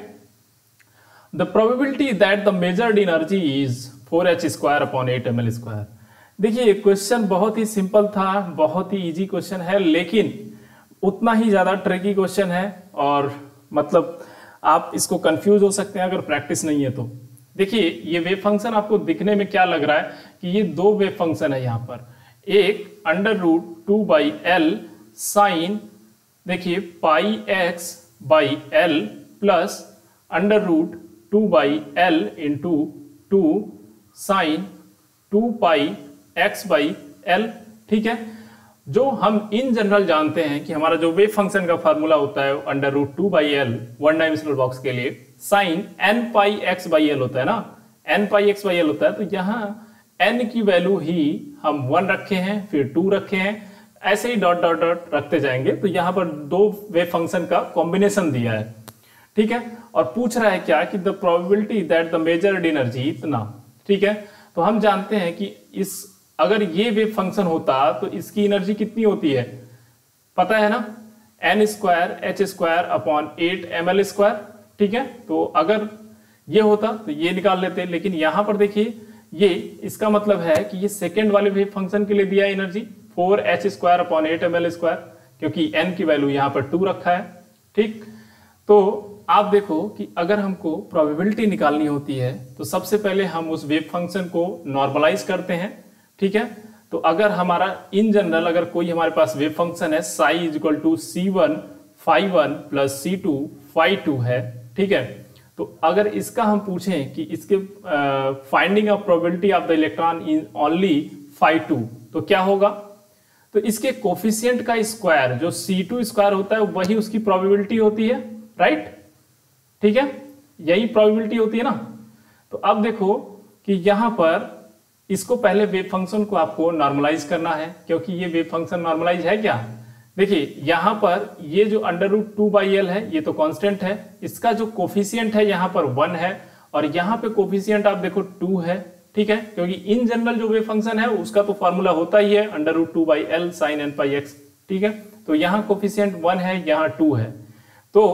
The probability that the measured energy is 4h square upon 8 ml square. देखिए क्वेश्चन बहुत ही सिंपल था, बहुत ही इजी क्वेश्चन है, लेकिन उतना ही ज्यादा ट्रिकी क्वेश्चन है और मतलब आप इसको कंफ्यूज हो सकते हैं अगर प्रैक्टिस नहीं है तो। देखिए ये वेव फंक्शन आपको दिखने में क्या लग रहा है कि ये दो वेव फंक्शन है यहाँ पर, एक under root 2 by L sine देखिए pi X by L plus under root 2 by L into 2 sine 2 pi X by L, ठीक है। जो हम इन जनरल जानते हैं कि हमारा जो वेव फंक्शन का फार्मूला होता है under root 2 by L one dimensional box के लिए sine n pi X by L होता है ना, n pi X by L होता है। तो यहाँ n की वैल्यू ही हम 1 रखे हैं, फिर 2 रखे हैं, ऐसे ही डॉट डॉट डॉट रखते जाएंगे। तो यहाँ पर दो वेव फंक्शन का कॉम्बिनेशन दिया है, ठीक है। और पूछ रहा है क्या कि the probability that the measured energy इतना, ठीक है। तो हम जानते हैं कि इस अगर ये वेव फंक्शन होता तो इसकी एनर्जी कितनी होती है पता है ना, n square H square upon 8 ml square, ठीक है। तो अगर ये होता तो ये निकाल लेते, लेकिन यहां पर देखिए ये इसका मतलब है कि ये सेकेंड वाले वेव फंक्शन के लिए दिया energy 4h square upon 8 ml square, क्योंकि n की वैल्यू यहां पर 2 रखा है, ठीक। तो आप देखो कि अगर हमको प्रोबेबिलिटी निकालनी होती है तो सबसे पहले हम उस वेव फंक्शन को नॉर्मलाइज करते हैं, ठीक है। तो अगर हमारा इन जनरल अगर कोई हमारे पास वेव फंक्शन है psi is equal to C1 φ1 plus C2 φ2 है, ठीक है। तो अगर इसका हम पूछें कि इसके finding of probability of the electron in only φ2 तो क्या होगा, तो इसके कोफिशिएंट का स्क्वायर जो C2 स्क्वायर होता है वही उसकी प्रोबेबिलिटी होती है, राइट, ठीक है, यही प्रोबेबिलिटी होती है ना। तो अब देखो कि यहां पर इसको पहले वेव फंक्शन को आपको नॉर्मलाइज करना है, क्योंकि ये वेव फंक्शन नॉर्मलाइज है क्या, देखिए यहां पर ये जो अंडर रूट 2 बाई एल है ये तो कांस्टेंट है, इसका जो कोफिशिएंट है यहां पर 1 है और यहां पे कोफिशिएंट आप देखो 2 है, ठीक है, क्योंकि इन जनरल जो वेव फंक्शन है उसका तो फॉर्मूला होता ही है under root 2 by L sine n pi X, ठीक है। तो यहाँ कोफिशिएंट 1 है, यहाँ 2 है। तो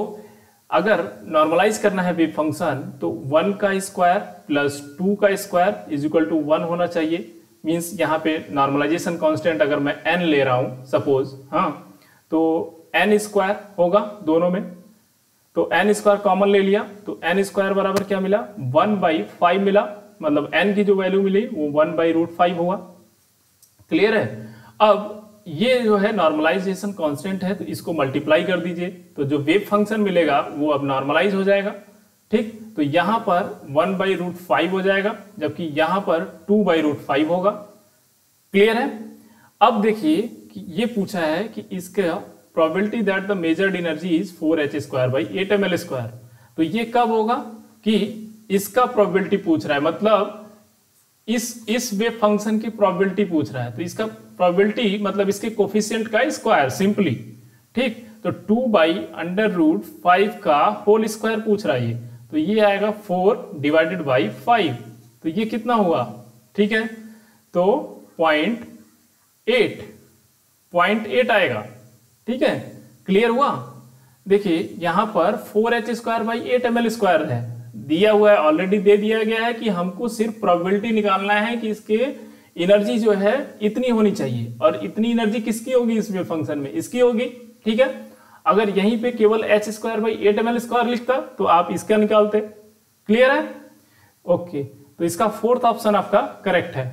अगर नॉर्मलाइज करना है वेव फंक्शन तो 1 का स्क्वायर प्लस 2 का स्क्वायर इज इक्वल टू 1 होना चाहिए, मीन्स यहाँ पे नॉर्मलाइजेशन कांस्टेंट अगर मैं n ले रहा हूं सपोज, हाँ, तो n स्क्वायर होगा दोनों में, तो n स्क्वायर कॉमन ले लिया तो n स्क्वायर बराबर क्या मिला 1/5 मिला, मतलब n की जो वैल्यू मिली वो 1/√5 हुआ। क्लियर है। अब ये जो है नॉर्मलाइजेशन कांस्टेंट है तो इसको मल्टीप्लाई कर दीजिए तो जो वेव फंक्शन मिलेगा वो अब नॉर्मलाइज हो जाएगा। ठीक, तो यहां पर 1/√5 हो जाएगा जबकि यहां पर 2/√5 होगा। क्लियर है। अब देखिए कि ये पूछा है कि इसका probability that the measured energy is 4h² / 8ml²। तो ये कब होगा कि इसका प्रोबेबिलिटी पूछ रहा है, मतलब इस वेव फंक्शन की प्रोबेबिलिटी पूछ रहा है, तो इसका प्रोबेबिलिटी मतलब इसके कोफिशिएंट का स्क्वायर सिंपली। ठीक, तो 2/√5 का होल स्क्वायर पूछ रहा है, तो ये आएगा 4/5, तो ये कितना हुआ, ठीक है, तो 0.8 आएगा। ठीक है, क्लियर हुआ। देखिए यहां पर 4h² / 8ml² है दिया हुआ है, ऑलरेडी दे दिया गया है कि हमको सिर्फ प्रोबेबिलिटी निकालना है कि इसके एनर्जी जो है इतनी होनी चाहिए, और इतनी एनर्जी किसकी होगी इस वेव फंक्शन में, इसकी होगी। ठीक है, अगर यहीं पे केवल h² / 8ml² लिखता तो आप इसका निकालते। क्लियर है। ओके, तो इसका फोर्थ ऑप्शन आपका करेक्ट है।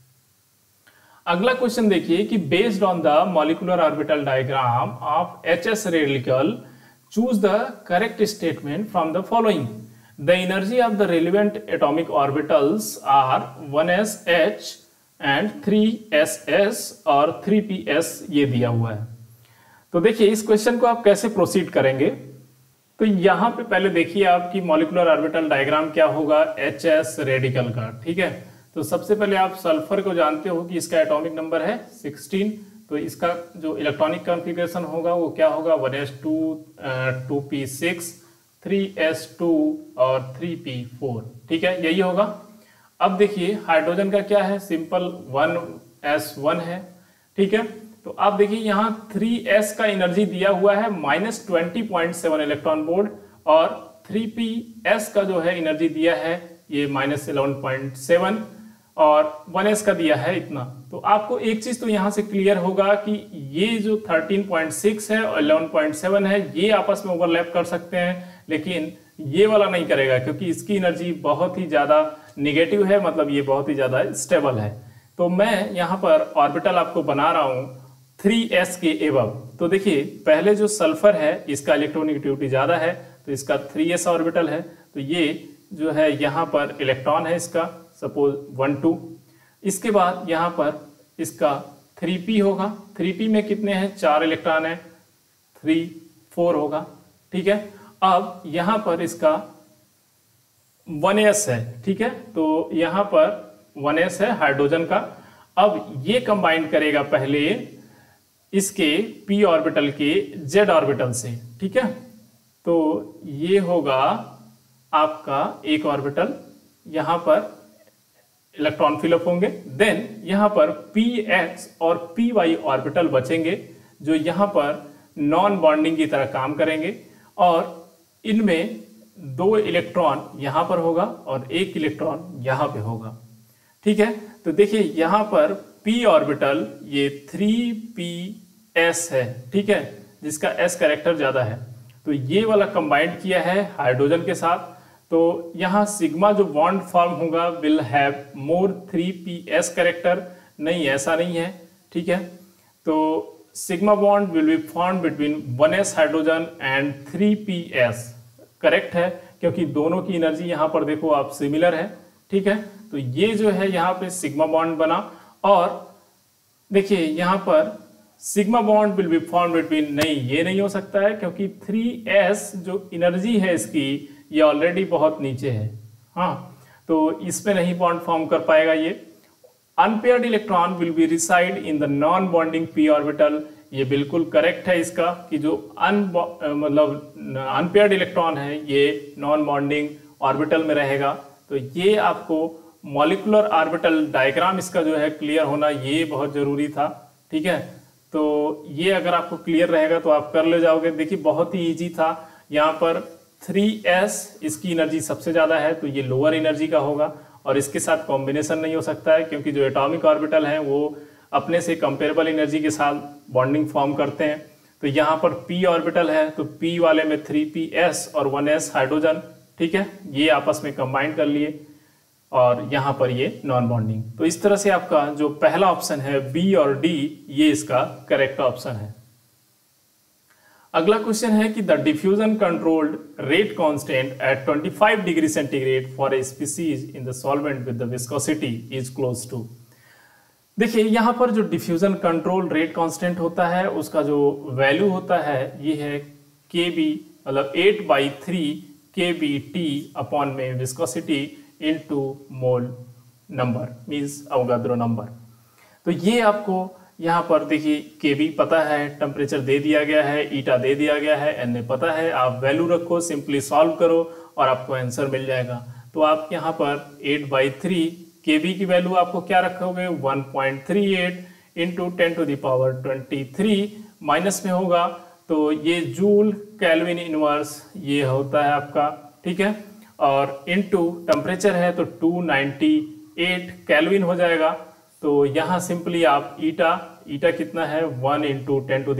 अगला क्वेश्चन देखिए कि based on the molecular orbital diagram of HS radical choose the correct statement from the following. The energy of the relevant atomic orbitals are 1s and 3ss और 3ps, ये दिया हुआ है। तो देखिए इस क्वेश्चन को आप कैसे प्रोसीड करेंगे। तो यहां पे पहले देखिए आपकी मॉलिक्यूलर ऑर्बिटल डायग्राम क्या होगा HS रेडिकल का। ठीक है, तो सबसे पहले आप सल्फर को जानते हो कि इसका एटॉमिक नंबर है 16, तो इसका जो इलेक्ट्रॉनिक कॉन्फ़िगरेशन होगा वो क्या होगा 1s2 2p6 3s2 और 3p4। ठीक है, यही होगा। अब देखिए हाइड्रोजन का क्या है, सिंपल 1s1 है। ठीक है, तो आप देखिए यहाँ 3s का एनर्जी दिया हुआ है -20.7 इलेक्ट्रॉन वोल्ट, और 3ps का जो है एनर्जी दिया है ये -11.7, और 1s का दिया है इतना। तो आपको एक चीज तो यहाँ से क्लियर होगा कि ये जो 13.6 है और 11.7 है ये आपस में ओवरलैप कर सकते हैं, लेकिन ये वाला नहीं करेगा क्योंकि इसकी एनर्जी बहुत ही ज्यादा निगेटिव है, मतलब ये बहुत ही ज्यादा स्टेबल है। तो मैं यहाँ पर ऑर्बिटल आपको बना रहा हूँ 3s के एबव। तो देखिए पहले जो सल्फर है इसका इलेक्ट्रोनेगेटिविटी ज्यादा है तो इसका 3s ऑर्बिटल है, तो ये जो है यहाँ पर इलेक्ट्रॉन है इसका सपोज 1 2। इसके बाद यहाँ पर इसका 3p होगा, 3p में कितने हैं 4 इलेक्ट्रॉन है, 3 4 होगा। ठीक है, अब यहाँ पर इसका 1s है। ठीक है, तो यहाँ पर 1s है हाइड्रोजन का। अब ये कंबाइन करेगा पहले इसके p ऑर्बिटल के z ऑर्बिटल से। ठीक है, तो ये होगा आपका एक ऑर्बिटल, यहाँ पर इलेक्ट्रॉन फिलअप होंगे, देन यहाँ पर px और py ऑर्बिटल बचेंगे जो यहाँ पर नॉन बॉन्डिंग की तरह काम करेंगे, और इनमें 2 इलेक्ट्रॉन यहाँ पर होगा और 1 इलेक्ट्रॉन यहाँ पे होगा। ठीक है, तो देखिए यहाँ पर p ऑर्बिटल ये 3ps है। ठीक है, जिसका s कैरेक्टर ज्यादा है, तो ये वाला कंबाइंड किया है हाइड्रोजन के साथ, तो यहाँ सिग्मा जो बॉन्ड फॉर्म होगा will have more 3ps character. नहीं, ऐसा नहीं है। ठीक है, तो sigma bond will be formed between 1s hydrogen and 3ps। Correct है, क्योंकि दोनों की एनर्जी यहाँ पर देखो आप सिमिलर है। ठीक है, तो ये जो है यहाँ पे सिग्मा बॉन्ड बना, और देखिए यहाँ पर sigma bond will be formed between, नहीं ये नहीं हो सकता है क्योंकि 3s जो एनर्जी है इसकी ये ऑलरेडी बहुत नीचे है। हाँ, तो इसमें नहीं बॉन्ड फॉर्म कर पाएगा ये। Unpaired electron will be reside in the non bonding p orbital. ये बिल्कुल करेक्ट है इसका कि जो अनपेयर्ड इलेक्ट्रॉन है ये नॉन बॉन्डिंग ऑर्बिटल में रहेगा। तो ये आपको मॉलिक्यूलर ऑर्बिटल डायग्राम इसका जो है क्लियर होना ये बहुत जरूरी था। ठीक है, तो ये अगर आपको क्लियर रहेगा तो आप कर ले जाओगे। देखिए बहुत ही इजी था। यहाँ पर 3s इसकी एनर्जी सबसे ज्यादा है तो ये लोअर एनर्जी का होगा, और इसके साथ कॉम्बिनेशन नहीं हो सकता है, क्योंकि जो एटॉमिक ऑर्बिटल हैं वो अपने से कंपेरेबल एनर्जी के साथ बॉन्डिंग फॉर्म करते हैं। तो यहाँ पर p ऑर्बिटल है तो p वाले में 3p s और 1s हाइड्रोजन, ठीक है, ये आपस में कंबाइन कर लिए और यहाँ पर ये नॉन बॉन्डिंग। तो इस तरह से आपका जो पहला ऑप्शन है बी और डी, ये इसका करेक्ट ऑप्शन है। अगला क्वेश्चन है कि the diffusion controlled rate constant at 25 degree centigrade for a species in the solvent with the viscosity is close to. देखिए यहाँ पर जो डिफ्यूजन कंट्रोल रेट कांस्टेंट होता है उसका जो वैल्यू होता है ये है kb, मतलब 8/3 kBt अपॉन में viscosity into mole number, means Avogadro number. तो ये आपको यहाँ पर देखिए kb पता है, टेम्परेचर दे दिया गया है, ईटा दे दिया गया है, na पता है, आप वैल्यू रखो, सिंपली सॉल्व करो और आपको आंसर मिल जाएगा। तो आप यहाँ पर 8/3 kb की वैल्यू आपको क्या रखोगे 1.38 इंटू 10⁻23 माइनस में होगा तो ये जूल केल्विन इनवर्स ये होता है आपका, ठीक है, और इनटू टेम्परेचर है तो 298 केल्विन हो जाएगा। तो यहाँ सिंपली आप ईटा कितना है 1 इंटू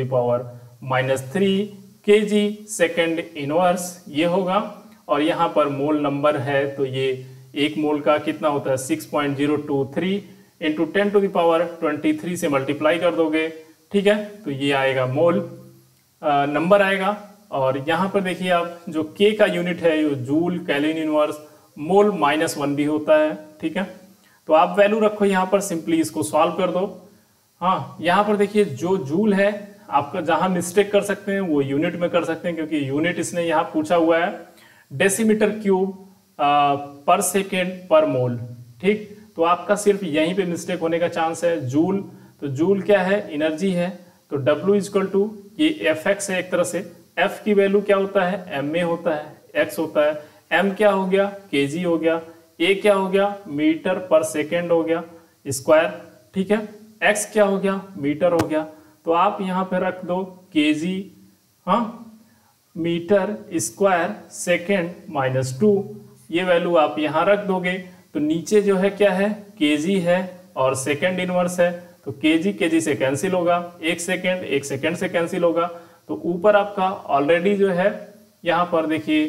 10⁻³ kg सेकेंड इनवर्स ये होगा, और यहाँ पर मोल नंबर है तो ये एक मोल का कितना होता है 6.023 इंटू 10⁻23 से मल्टीप्लाई कर दोगे, ठीक है, तो ये आएगा मोल नंबर आएगा। और यहाँ पर देखिए आप जो K का यूनिट है ये जूल केल्विन इनवर्स मोल -1 भी होता है, ठीक है। तो आप वैल्यू रखो यहाँ पर, सिंपली इसको सॉल्व कर दो। हाँ, यहाँ पर देखिए जो जूल है आपका जहाँ मिस्टेक कर सकते हैं वो यूनिट में कर सकते हैं, क्योंकि यूनिट इसने यहाँ पूछा हुआ है डेसीमीटर क्यूब पर सेकेंड पर मोल, ठीक। तो आपका सिर्फ यहीं पे मिस्टेक होने का चांस है। जूल, तो जूल क्या है एनर्जी है, तो W इक्वल टू ये Fx है एक तरह से, F की वैल्यू क्या होता है ma होता है, x होता है, m क्या हो गया kg हो गया, a क्या हो गया मीटर पर सेकेंड हो गया स्क्वायर, ठीक है, x क्या हो गया मीटर हो गया। तो आप यहाँ पे रख दो kg, हाँ, मीटर स्क्वायर सेकेंड -2, ये वैल्यू आप यहाँ रख दोगे। तो नीचे जो है क्या है kg है और सेकेंड इनवर्स है, तो kg से कैंसिल होगा, एक सेकेंड से कैंसिल होगा। तो ऊपर आपका ऑलरेडी जो है यहाँ पर देखिए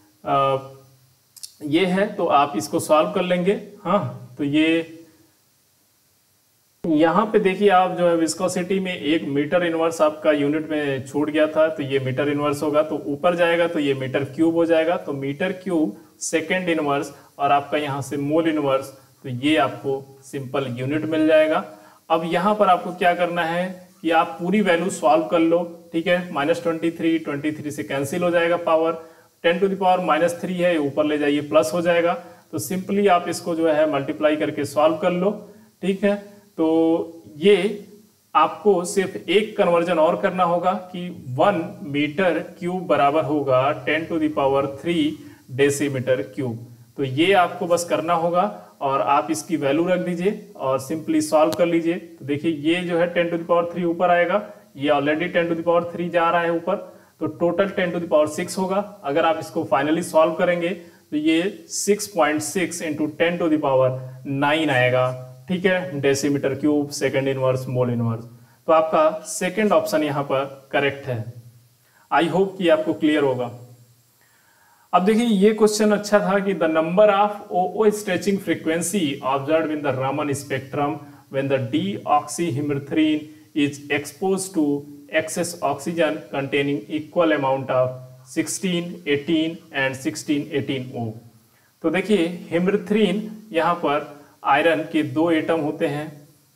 ये है, तो आप इसको सॉल्व कर लेंगे। हाँ, तो ये यहाँ पे देखिए आप जो है विस्कोसिटी में एक मीटर इनवर्स आपका यूनिट में छूट गया था, तो ये मीटर इनवर्स होगा, तो ऊपर जाएगा तो ये मीटर क्यूब हो जाएगा, तो मीटर क्यूब सेकेंड इनवर्स और आपका यहाँ से मोल इनवर्स, तो ये आपको सिंपल यूनिट मिल जाएगा। अब यहाँ पर आपको क्या करना है कि आप पूरी वैल्यू सॉल्व कर लो, ठीक है, -23 से कैंसिल हो जाएगा पावर, 10⁻³ है ऊपर ले जाइए प्लस हो जाएगा। तो सिंपली आप इसको जो है मल्टीप्लाई करके सॉल्व कर लो, ठीक है। तो ये आपको सिर्फ एक कन्वर्जन और करना होगा कि 1 मीटर क्यूब बराबर होगा 10⁻³ डेसीमीटर क्यूब। तो ये आपको बस करना होगा और आप इसकी वैल्यू रख दीजिए और सिंपली सॉल्व कर लीजिए। तो देखिए ये जो है 10⁻³ ऊपर आएगा, ये ऑलरेडी 10⁻³ जा रहा है ऊपर, तो टोटल 10⁻6 होगा। अगर आप इसको फाइनली सॉल्व करेंगे तो ये 6.6 इंटू 10⁻9 आएगा, ठीक है, decimetre cube second inverse mole inverse. तो आपका सेकेंड ऑप्शन यहाँ पर करेक्ट है। आई होप कि आपको क्लियर होगा। अब देखिए ये क्वेश्चन अच्छा था कि the number of OO stretching frequency observed in the Raman spectrum when the deoxyhemerythrin is exposed to excess oxygen containing equal amount of 16, 18 and 16, 18O। तो देखिए हिमथ्रीन यहाँ पर आयरन के 2 एटम होते हैं।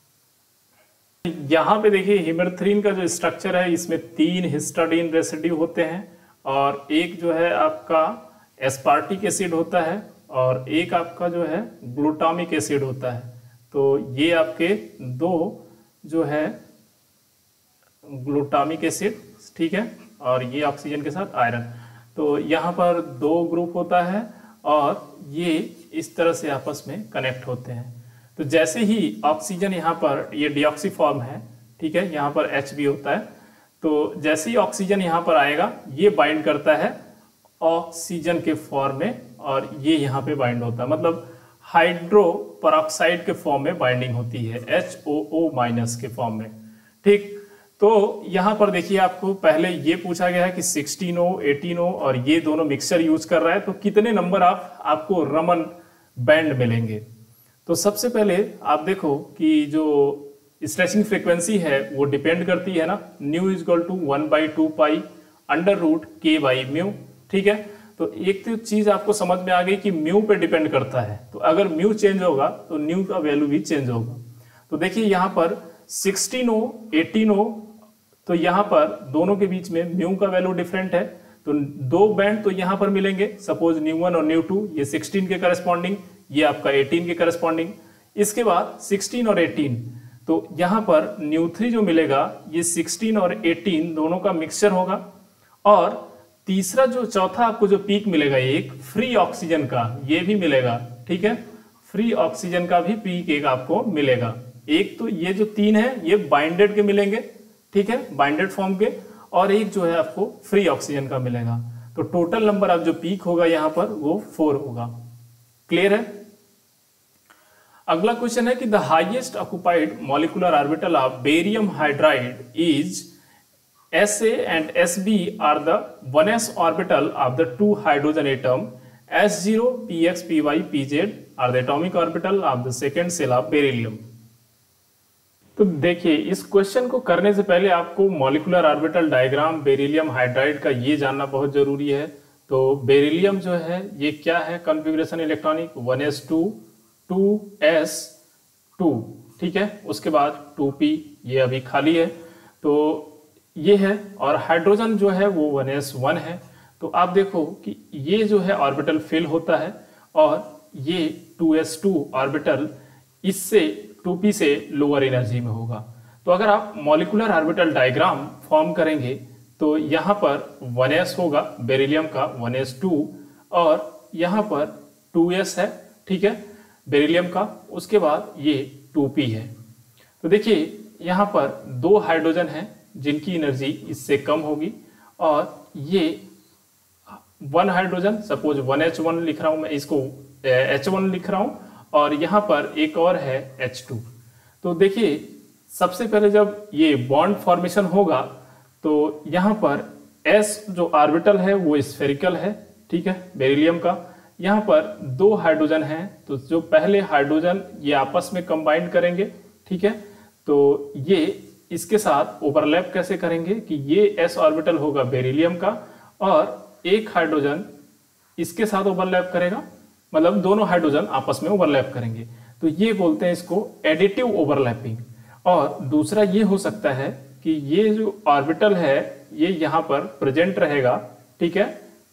यहाँ पे देखिए हिमथ्रीन का जो स्ट्रक्चर है इसमें 3 हिस्टाडीन रेसिड्यू होते हैं और एक जो है आपका एस्पार्टिक एसिड होता है और एक आपका जो है ग्लूटामिक एसिड होता है। तो ये आपके 2 जो है ग्लूटामिक एसिड, ठीक है, और ये ऑक्सीजन के साथ आयरन। तो यहाँ पर 2 ग्रुप होता है और ये इस तरह से आपस में कनेक्ट होते हैं। तो जैसे ही ऑक्सीजन यहाँ पर ये डीऑक्सी फॉर्म है, ठीक है, यहाँ पर H भी होता है, तो जैसे ही ऑक्सीजन यहाँ पर आएगा ये बाइंड करता है ऑक्सीजन के फॉर्म में और ये यहाँ पे बाइंड होता है। मतलब हाइड्रो परऑक्साइड के फॉर्म में बाइंडिंग होती है, HOO- के फॉर्म में। ठीक, तो यहां पर देखिए आपको पहले ये पूछा गया है कि 16O 18O और ये दोनों मिक्सचर यूज कर रहा है, तो कितने नंबर आपको रमन बैंड मिलेंगे। तो सबसे पहले आप देखो कि जो स्ट्रेचिंग फ्रीक्वेंसी है वो डिपेंड करती है ना, nu is equal to 1/2 under root K by mu. ठीक है, तो एक तो चीज आपको समझ में आ गई कि म्यू पे डिपेंड करता है, तो अगर म्यू चेंज होगा तो न्यू का वैल्यू भी चेंज होगा। तो देखिए यहाँ पर 16O 18O, तो यहाँ पर दोनों के बीच में म्यू का वैल्यू डिफरेंट है, तो दो बैंड तो यहाँ पर मिलेंगे, सपोज न्यू 1 और न्यू 2, ये 16 के करस्पॉन्डिंग, ये आपका 18 के करस्पॉन्डिंग। इसके बाद 16 और 18, तो यहाँ पर न्यू 3 जो मिलेगा ये 16 और 18 दोनों का मिक्सचर होगा। और तीसरा जो चौथा आपको जो पीक मिलेगा एक फ्री ऑक्सीजन का, ये भी मिलेगा। ठीक है, फ्री ऑक्सीजन का भी पीक एक आपको मिलेगा। एक तो ये जो 3 है ये बाइंडेड के मिलेंगे, ठीक है, बाइंडेड फॉर्म के, और एक जो है आपको फ्री ऑक्सीजन का मिलेगा। तो टोटल नंबर आप जो पीक होगा यहाँ पर वो 4 होगा। क्लियर है। अगला क्वेश्चन है कि the highest occupied molecular orbital of barium hydride is SA and SB are the 1s orbital of the two hydrogen atom. S0, Px, Py, Pz are the atomic orbital of the second shell of beryllium. तो देखिए इस question को करने से पहले आपको molecular orbital diagram beryllium hydride का ये जानना बहुत जरूरी है। तो बेरिलियम जो है ये क्या है, कॉन्फ़िगरेशन इलेक्ट्रॉनिक 1s2 2s2, ठीक है, उसके बाद 2p, ये अभी खाली है, तो ये है। और हाइड्रोजन जो है वो 1s1 है। तो आप देखो कि ये जो है ऑर्बिटल फिल होता है और ये 2s2 ऑर्बिटल इससे 2p से लोअर एनर्जी में होगा। तो अगर आप मॉलिक्यूलर ऑर्बिटल डायग्राम फॉर्म करेंगे तो यहाँ पर 1s होगा बेरिलियम का 1s2 और यहाँ पर 2s है, ठीक है, बेरिलियम का, उसके बाद ये 2p है। तो देखिए यहाँ पर दो हाइड्रोजन हैं जिनकी एनर्जी इससे कम होगी और ये 1 हाइड्रोजन, सपोज 1h1 लिख रहा हूं मैं, इसको h1 लिख रहा हूं, और यहां पर एक और है h2। तो देखिए सबसे पहले जब ये बॉन्ड फॉर्मेशन होगा तो यहां पर s जो ऑर्बिटल है वो स्फेरिकल है, ठीक है, बेरिलियम का। यहां पर दो हाइड्रोजन हैं, तो जो पहले हाइड्रोजन ये आपस में कंबाइन करेंगे, ठीक है, तो ये इसके साथ ओवरलैप कैसे करेंगे कि ये s ऑर्बिटल होगा बेरिलियम का और एक हाइड्रोजन इसके साथ ओवरलैप करेगा, मतलब दोनों हाइड्रोजन आपस में ओवरलैप करेंगे, तो ये बोलते हैं इसको एडिटिव ओवरलैपिंग। और दूसरा ये हो सकता है कि ये जो ऑर्बिटल है ये यहाँ पर प्रेजेंट रहेगा, ठीक है,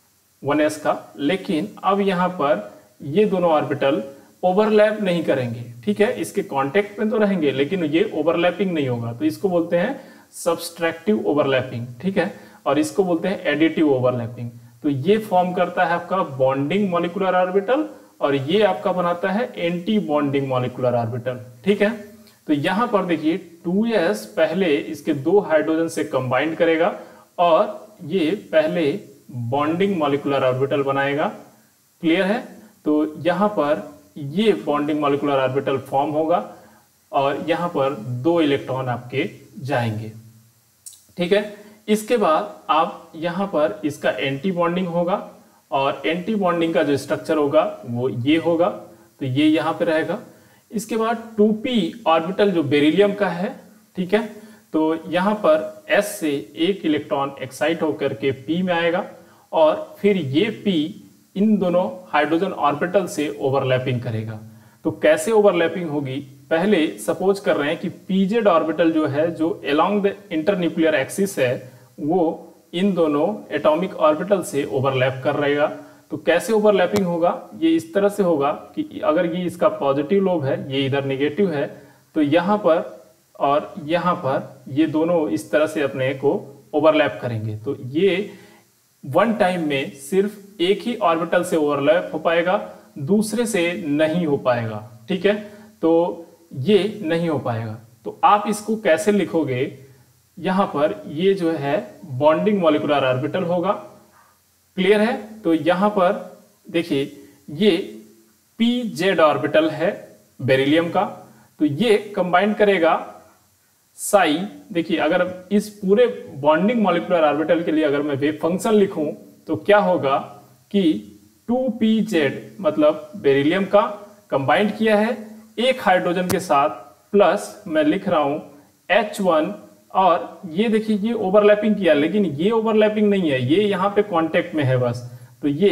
1s का, लेकिन अब यहाँ पर ये दोनों ऑर्बिटल ओवरलैप नहीं करेंगे, ठीक है, इसके कांटेक्ट में तो रहेंगे लेकिन ये ओवरलैपिंग नहीं होगा, तो इसको बोलते हैं सब्सट्रैक्टिव ओवरलैपिंग, ठीक है, और इसको बोलते हैं एडिटिव ओवरलैपिंग। तो ये फॉर्म करता है आपका बॉन्डिंग मॉलिक्यूलर ऑर्बिटल और ये आपका बनाता है एंटी बॉन्डिंग मॉलिक्यूलर ऑर्बिटल, ठीक है। तो यहां पर देखिए 2s पहले इसके दो हाइड्रोजन से कंबाइन करेगा और ये पहले बॉन्डिंग मॉलिक्यूलर ऑर्बिटल बनाएगा। क्लियर है। तो यहां पर ये बॉन्डिंग मॉलिक्यूलर ऑर्बिटल फॉर्म होगा और यहां पर दो इलेक्ट्रॉन आपके जाएंगे, ठीक है। इसके बाद आप यहां पर इसका एंटी बॉन्डिंग होगा और एंटी बॉन्डिंग का जो स्ट्रक्चर होगा वो ये होगा, तो ये यहां पे रहेगा। इसके बाद 2p ऑर्बिटल जो बेरिलियम का है, ठीक है, तो यहां पर s से एक इलेक्ट्रॉन एक्साइट होकर के p में आएगा और फिर ये p इन दोनों हाइड्रोजन ऑर्बिटल से ओवरलैपिंग करेगा। तो कैसे ओवरलैपिंग होगी, पहले सपोज कर रहे हैं कि pz ऑर्बिटल जो है जो अलोंग द इंटरन्यूक्लियर एक्सिस है वो इन दोनों एटॉमिक ऑर्बिटल से ओवरलैप कर रहेगा। तो कैसे ओवरलैपिंग होगा, ये इस तरह से होगा कि अगर ये इसका पॉजिटिव लोब है, ये इधर नेगेटिव है, तो यहाँ पर और यहाँ पर ये दोनों इस तरह से अपने को ओवरलैप करेंगे। तो ये वन टाइम में सिर्फ एक ही ऑर्बिटल से ओवरलैप हो पाएगा, दूसरे से नहीं हो पाएगा, ठीक है, तो ये नहीं हो पाएगा। तो आप इसको कैसे लिखोगे, यहां पर ये जो है बॉन्डिंग मॉलिक्यूलर ऑर्बिटल होगा। क्लियर है। तो यहां पर देखिए ये पी जेड ऑर्बिटल है बेरिलियम का, तो ये कंबाइन करेगा साई। देखिए अगर इस पूरे बॉन्डिंग मॉलिक्यूलर ऑर्बिटल के लिए अगर मैं वेव फंक्शन लिखूं तो क्या होगा कि 2pz मतलब बेरिलियम का कंबाइंड किया है एक हाइड्रोजन के साथ, प्लस मैं लिख रहा हूं H1, और ये देखिए ये ओवरलैपिंग किया, लेकिन ये ओवरलैपिंग नहीं है, ये यहाँ पे कांटेक्ट में है बस, तो ये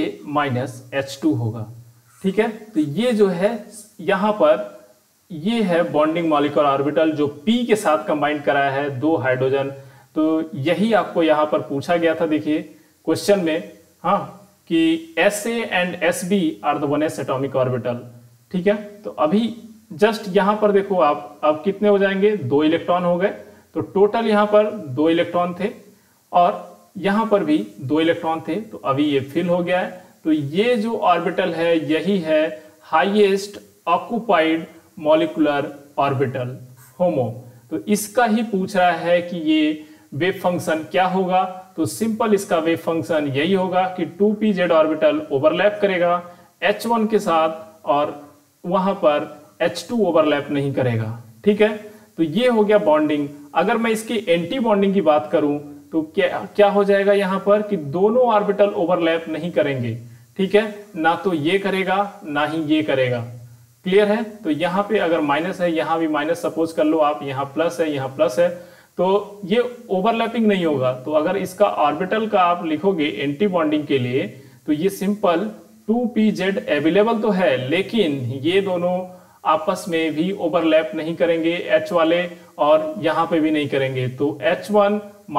-H2 होगा। ठीक है, तो ये जो है यहाँ पर ये है बॉन्डिंग मॉलिक्यूलर ऑर्बिटल जो P के साथ कंबाइंड कराया है दो हाइड्रोजन। तो यही आपको यहाँ पर पूछा गया था, देखिए क्वेश्चन में, हाँ, कि SA and SB are the 1s atomic orbital. ठीक है, तो अभी जस्ट यहाँ पर देखो आप, अब कितने हो जाएंगे, 2 इलेक्ट्रॉन हो गए, तो टोटल यहाँ पर 2 इलेक्ट्रॉन थे और यहाँ पर भी 2 इलेक्ट्रॉन थे, तो अभी ये फिल हो गया है। तो ये जो ऑर्बिटल है यही है highest occupied molecular orbital HOMO. तो इसका ही पूछ रहा है कि ये वेव फंक्शन क्या होगा, तो सिंपल इसका वेव फंक्शन यही होगा कि 2pz ऑर्बिटल ओवरलैप करेगा H1 के साथ और वहां पर H2 ओवरलैप नहीं करेगा। ठीक है, तो ये हो गया बॉन्डिंग। अगर मैं इसकी एंटी बॉन्डिंग की बात करूं तो क्या हो जाएगा यहाँ पर कि दोनों ऑर्बिटल ओवरलैप नहीं करेंगे। ठीक है, ना तो ये करेगा ना ही ये करेगा। क्लियर है, तो यहाँ पे अगर माइनस है, यहाँ भी माइनस सपोज कर लो आप, यहाँ प्लस है, यहाँ प्लस है, तो ये ओवरलैपिंग नहीं होगा। तो अगर इसका ऑर्बिटल का आप लिखोगे एंटी बॉन्डिंग के लिए तो ये सिंपल 2pz अवेलेबल तो है, लेकिन ये दोनों आपस में भी ओवरलैप नहीं करेंगे H वाले, और यहाँ पे भी नहीं करेंगे, तो H1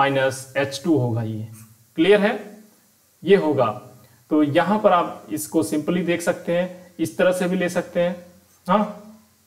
-H2 होगा ये। क्लियर है, ये होगा। तो यहाँ पर आप इसको सिंपली देख सकते हैं, इस तरह से भी ले सकते हैं। हाँ,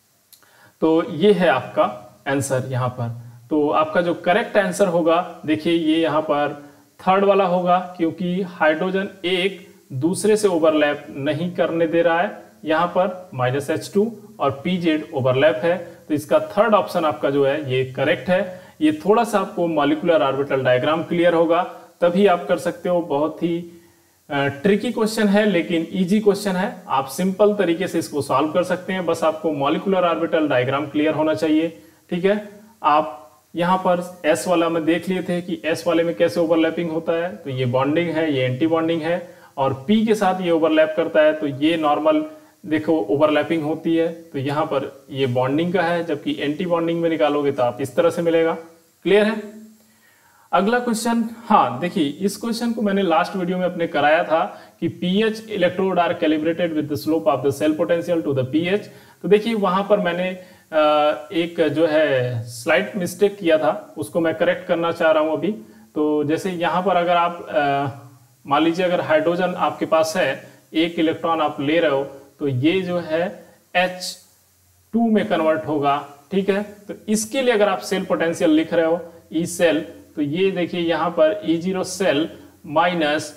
तो ये है आपका आंसर यहाँ पर। तो आपका जो करेक्ट आंसर होगा, देखिए ये यहाँ पर थर्ड वाला होगा, क्योंकि हाइड्रोजन एक दूसरे से ओवरलैप नहीं करने दे रहा है, यहाँ पर -H2 और pz ओवरलैप है, तो इसका थर्ड ऑप्शन आपका जो है ये करेक्ट है। ये थोड़ा सा आपको मॉलिक्यूलर ऑर्बिटल डायग्राम क्लियर होगा तभी आप कर सकते हो। बहुत ही ट्रिकी क्वेश्चन है लेकिन इजी क्वेश्चन है, आप सिंपल तरीके से इसको सॉल्व कर सकते हैं, बस आपको मॉलिक्यूलर ऑर्बिटल डायग्राम क्लियर होना चाहिए। ठीक है, आप यहाँ पर S वाला में देख लिए थे कि S वाले में कैसे ओवरलैपिंग होता है, तो ये बॉन्डिंग है, ये एंटी बॉन्डिंग है, और P के साथ ये ओवरलैप करता है, तो ये नॉर्मल देखो ओवरलैपिंग होती है, तो यहाँ पर ये बॉन्डिंग का है, जबकि एंटी बॉन्डिंग में निकालोगे तो आप इस तरह से मिलेगा। क्लियर है। अगला क्वेश्चन, हाँ देखिए इस क्वेश्चन को मैंने लास्ट वीडियो में अपने कराया था कि pH electrode are calibrated with the slope of the cell potential to the pH. तो देखिए वहां पर मैंने एक जो है स्लाइड मिस्टेक किया था, उसको मैं करेक्ट करना चाह रहा हूं अभी। तो जैसे यहाँ पर अगर आप मान लीजिए अगर हाइड्रोजन आपके पास है, एक इलेक्ट्रॉन आप ले रहे हो, तो ये जो है H2 में कन्वर्ट होगा। ठीक है, तो इसके लिए अगर आप सेल पोटेंशियल लिख रहे हो ई सेल, तो ये देखिए यहाँ पर E0 cell minus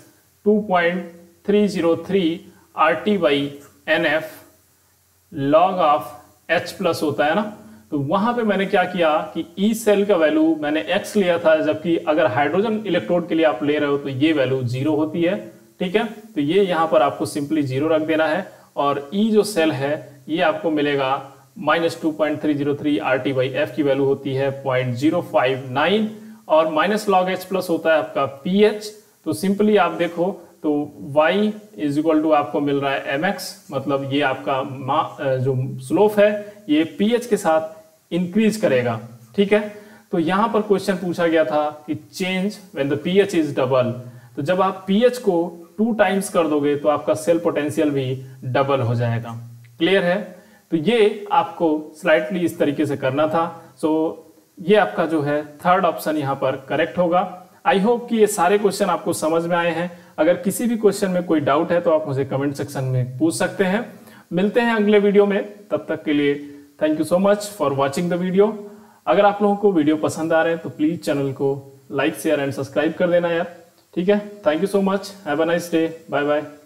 2.303 RT/NF log of H plus होता है ना। तो वहां पे मैंने क्या किया कि E सेल का वैल्यू मैंने X लिया था, जबकि अगर हाइड्रोजन इलेक्ट्रोड के लिए आप ले रहे हो तो ये वैल्यू 0 होती है। ठीक है, तो ये यहाँ पर आपको सिंपली 0 रख देना है, और E जो सेल है ये आपको मिलेगा -2.303 RT/F की वैल्यू होती है 0.059, और माइनस लॉग H प्लस होता है आपका pH। तो सिंपली आप देखो तो y इज इक्वल टू आपको मिल रहा है mx, मतलब ये आपका जो स्लोप है ये pH के साथ इंक्रीज करेगा। ठीक है, तो यहाँ पर क्वेश्चन पूछा गया था कि change when the pH is double, तो जब आप pH को 2 टाइम्स कर दोगे तो आपका सेल पोटेंशियल भी डबल हो जाएगा। क्लियर है, तो ये आपको स्लाइटली इस तरीके से करना था। सो ये आपका जो है थर्ड ऑप्शन यहाँ पर करेक्ट होगा। आई होप कि ये सारे क्वेश्चन आपको समझ में आए हैं। अगर किसी भी क्वेश्चन में कोई डाउट है तो आप मुझे कमेंट सेक्शन में पूछ सकते हैं। मिलते हैं अगले वीडियो में, तब तक के लिए thank you so much for watching the video. अगर आप लोगों को वीडियो पसंद आ रहे हैं तो प्लीज चैनल को लाइक शेयर एंड सब्सक्राइब कर देना यार। ठीक है, thank you so much, have a nice day, bye bye.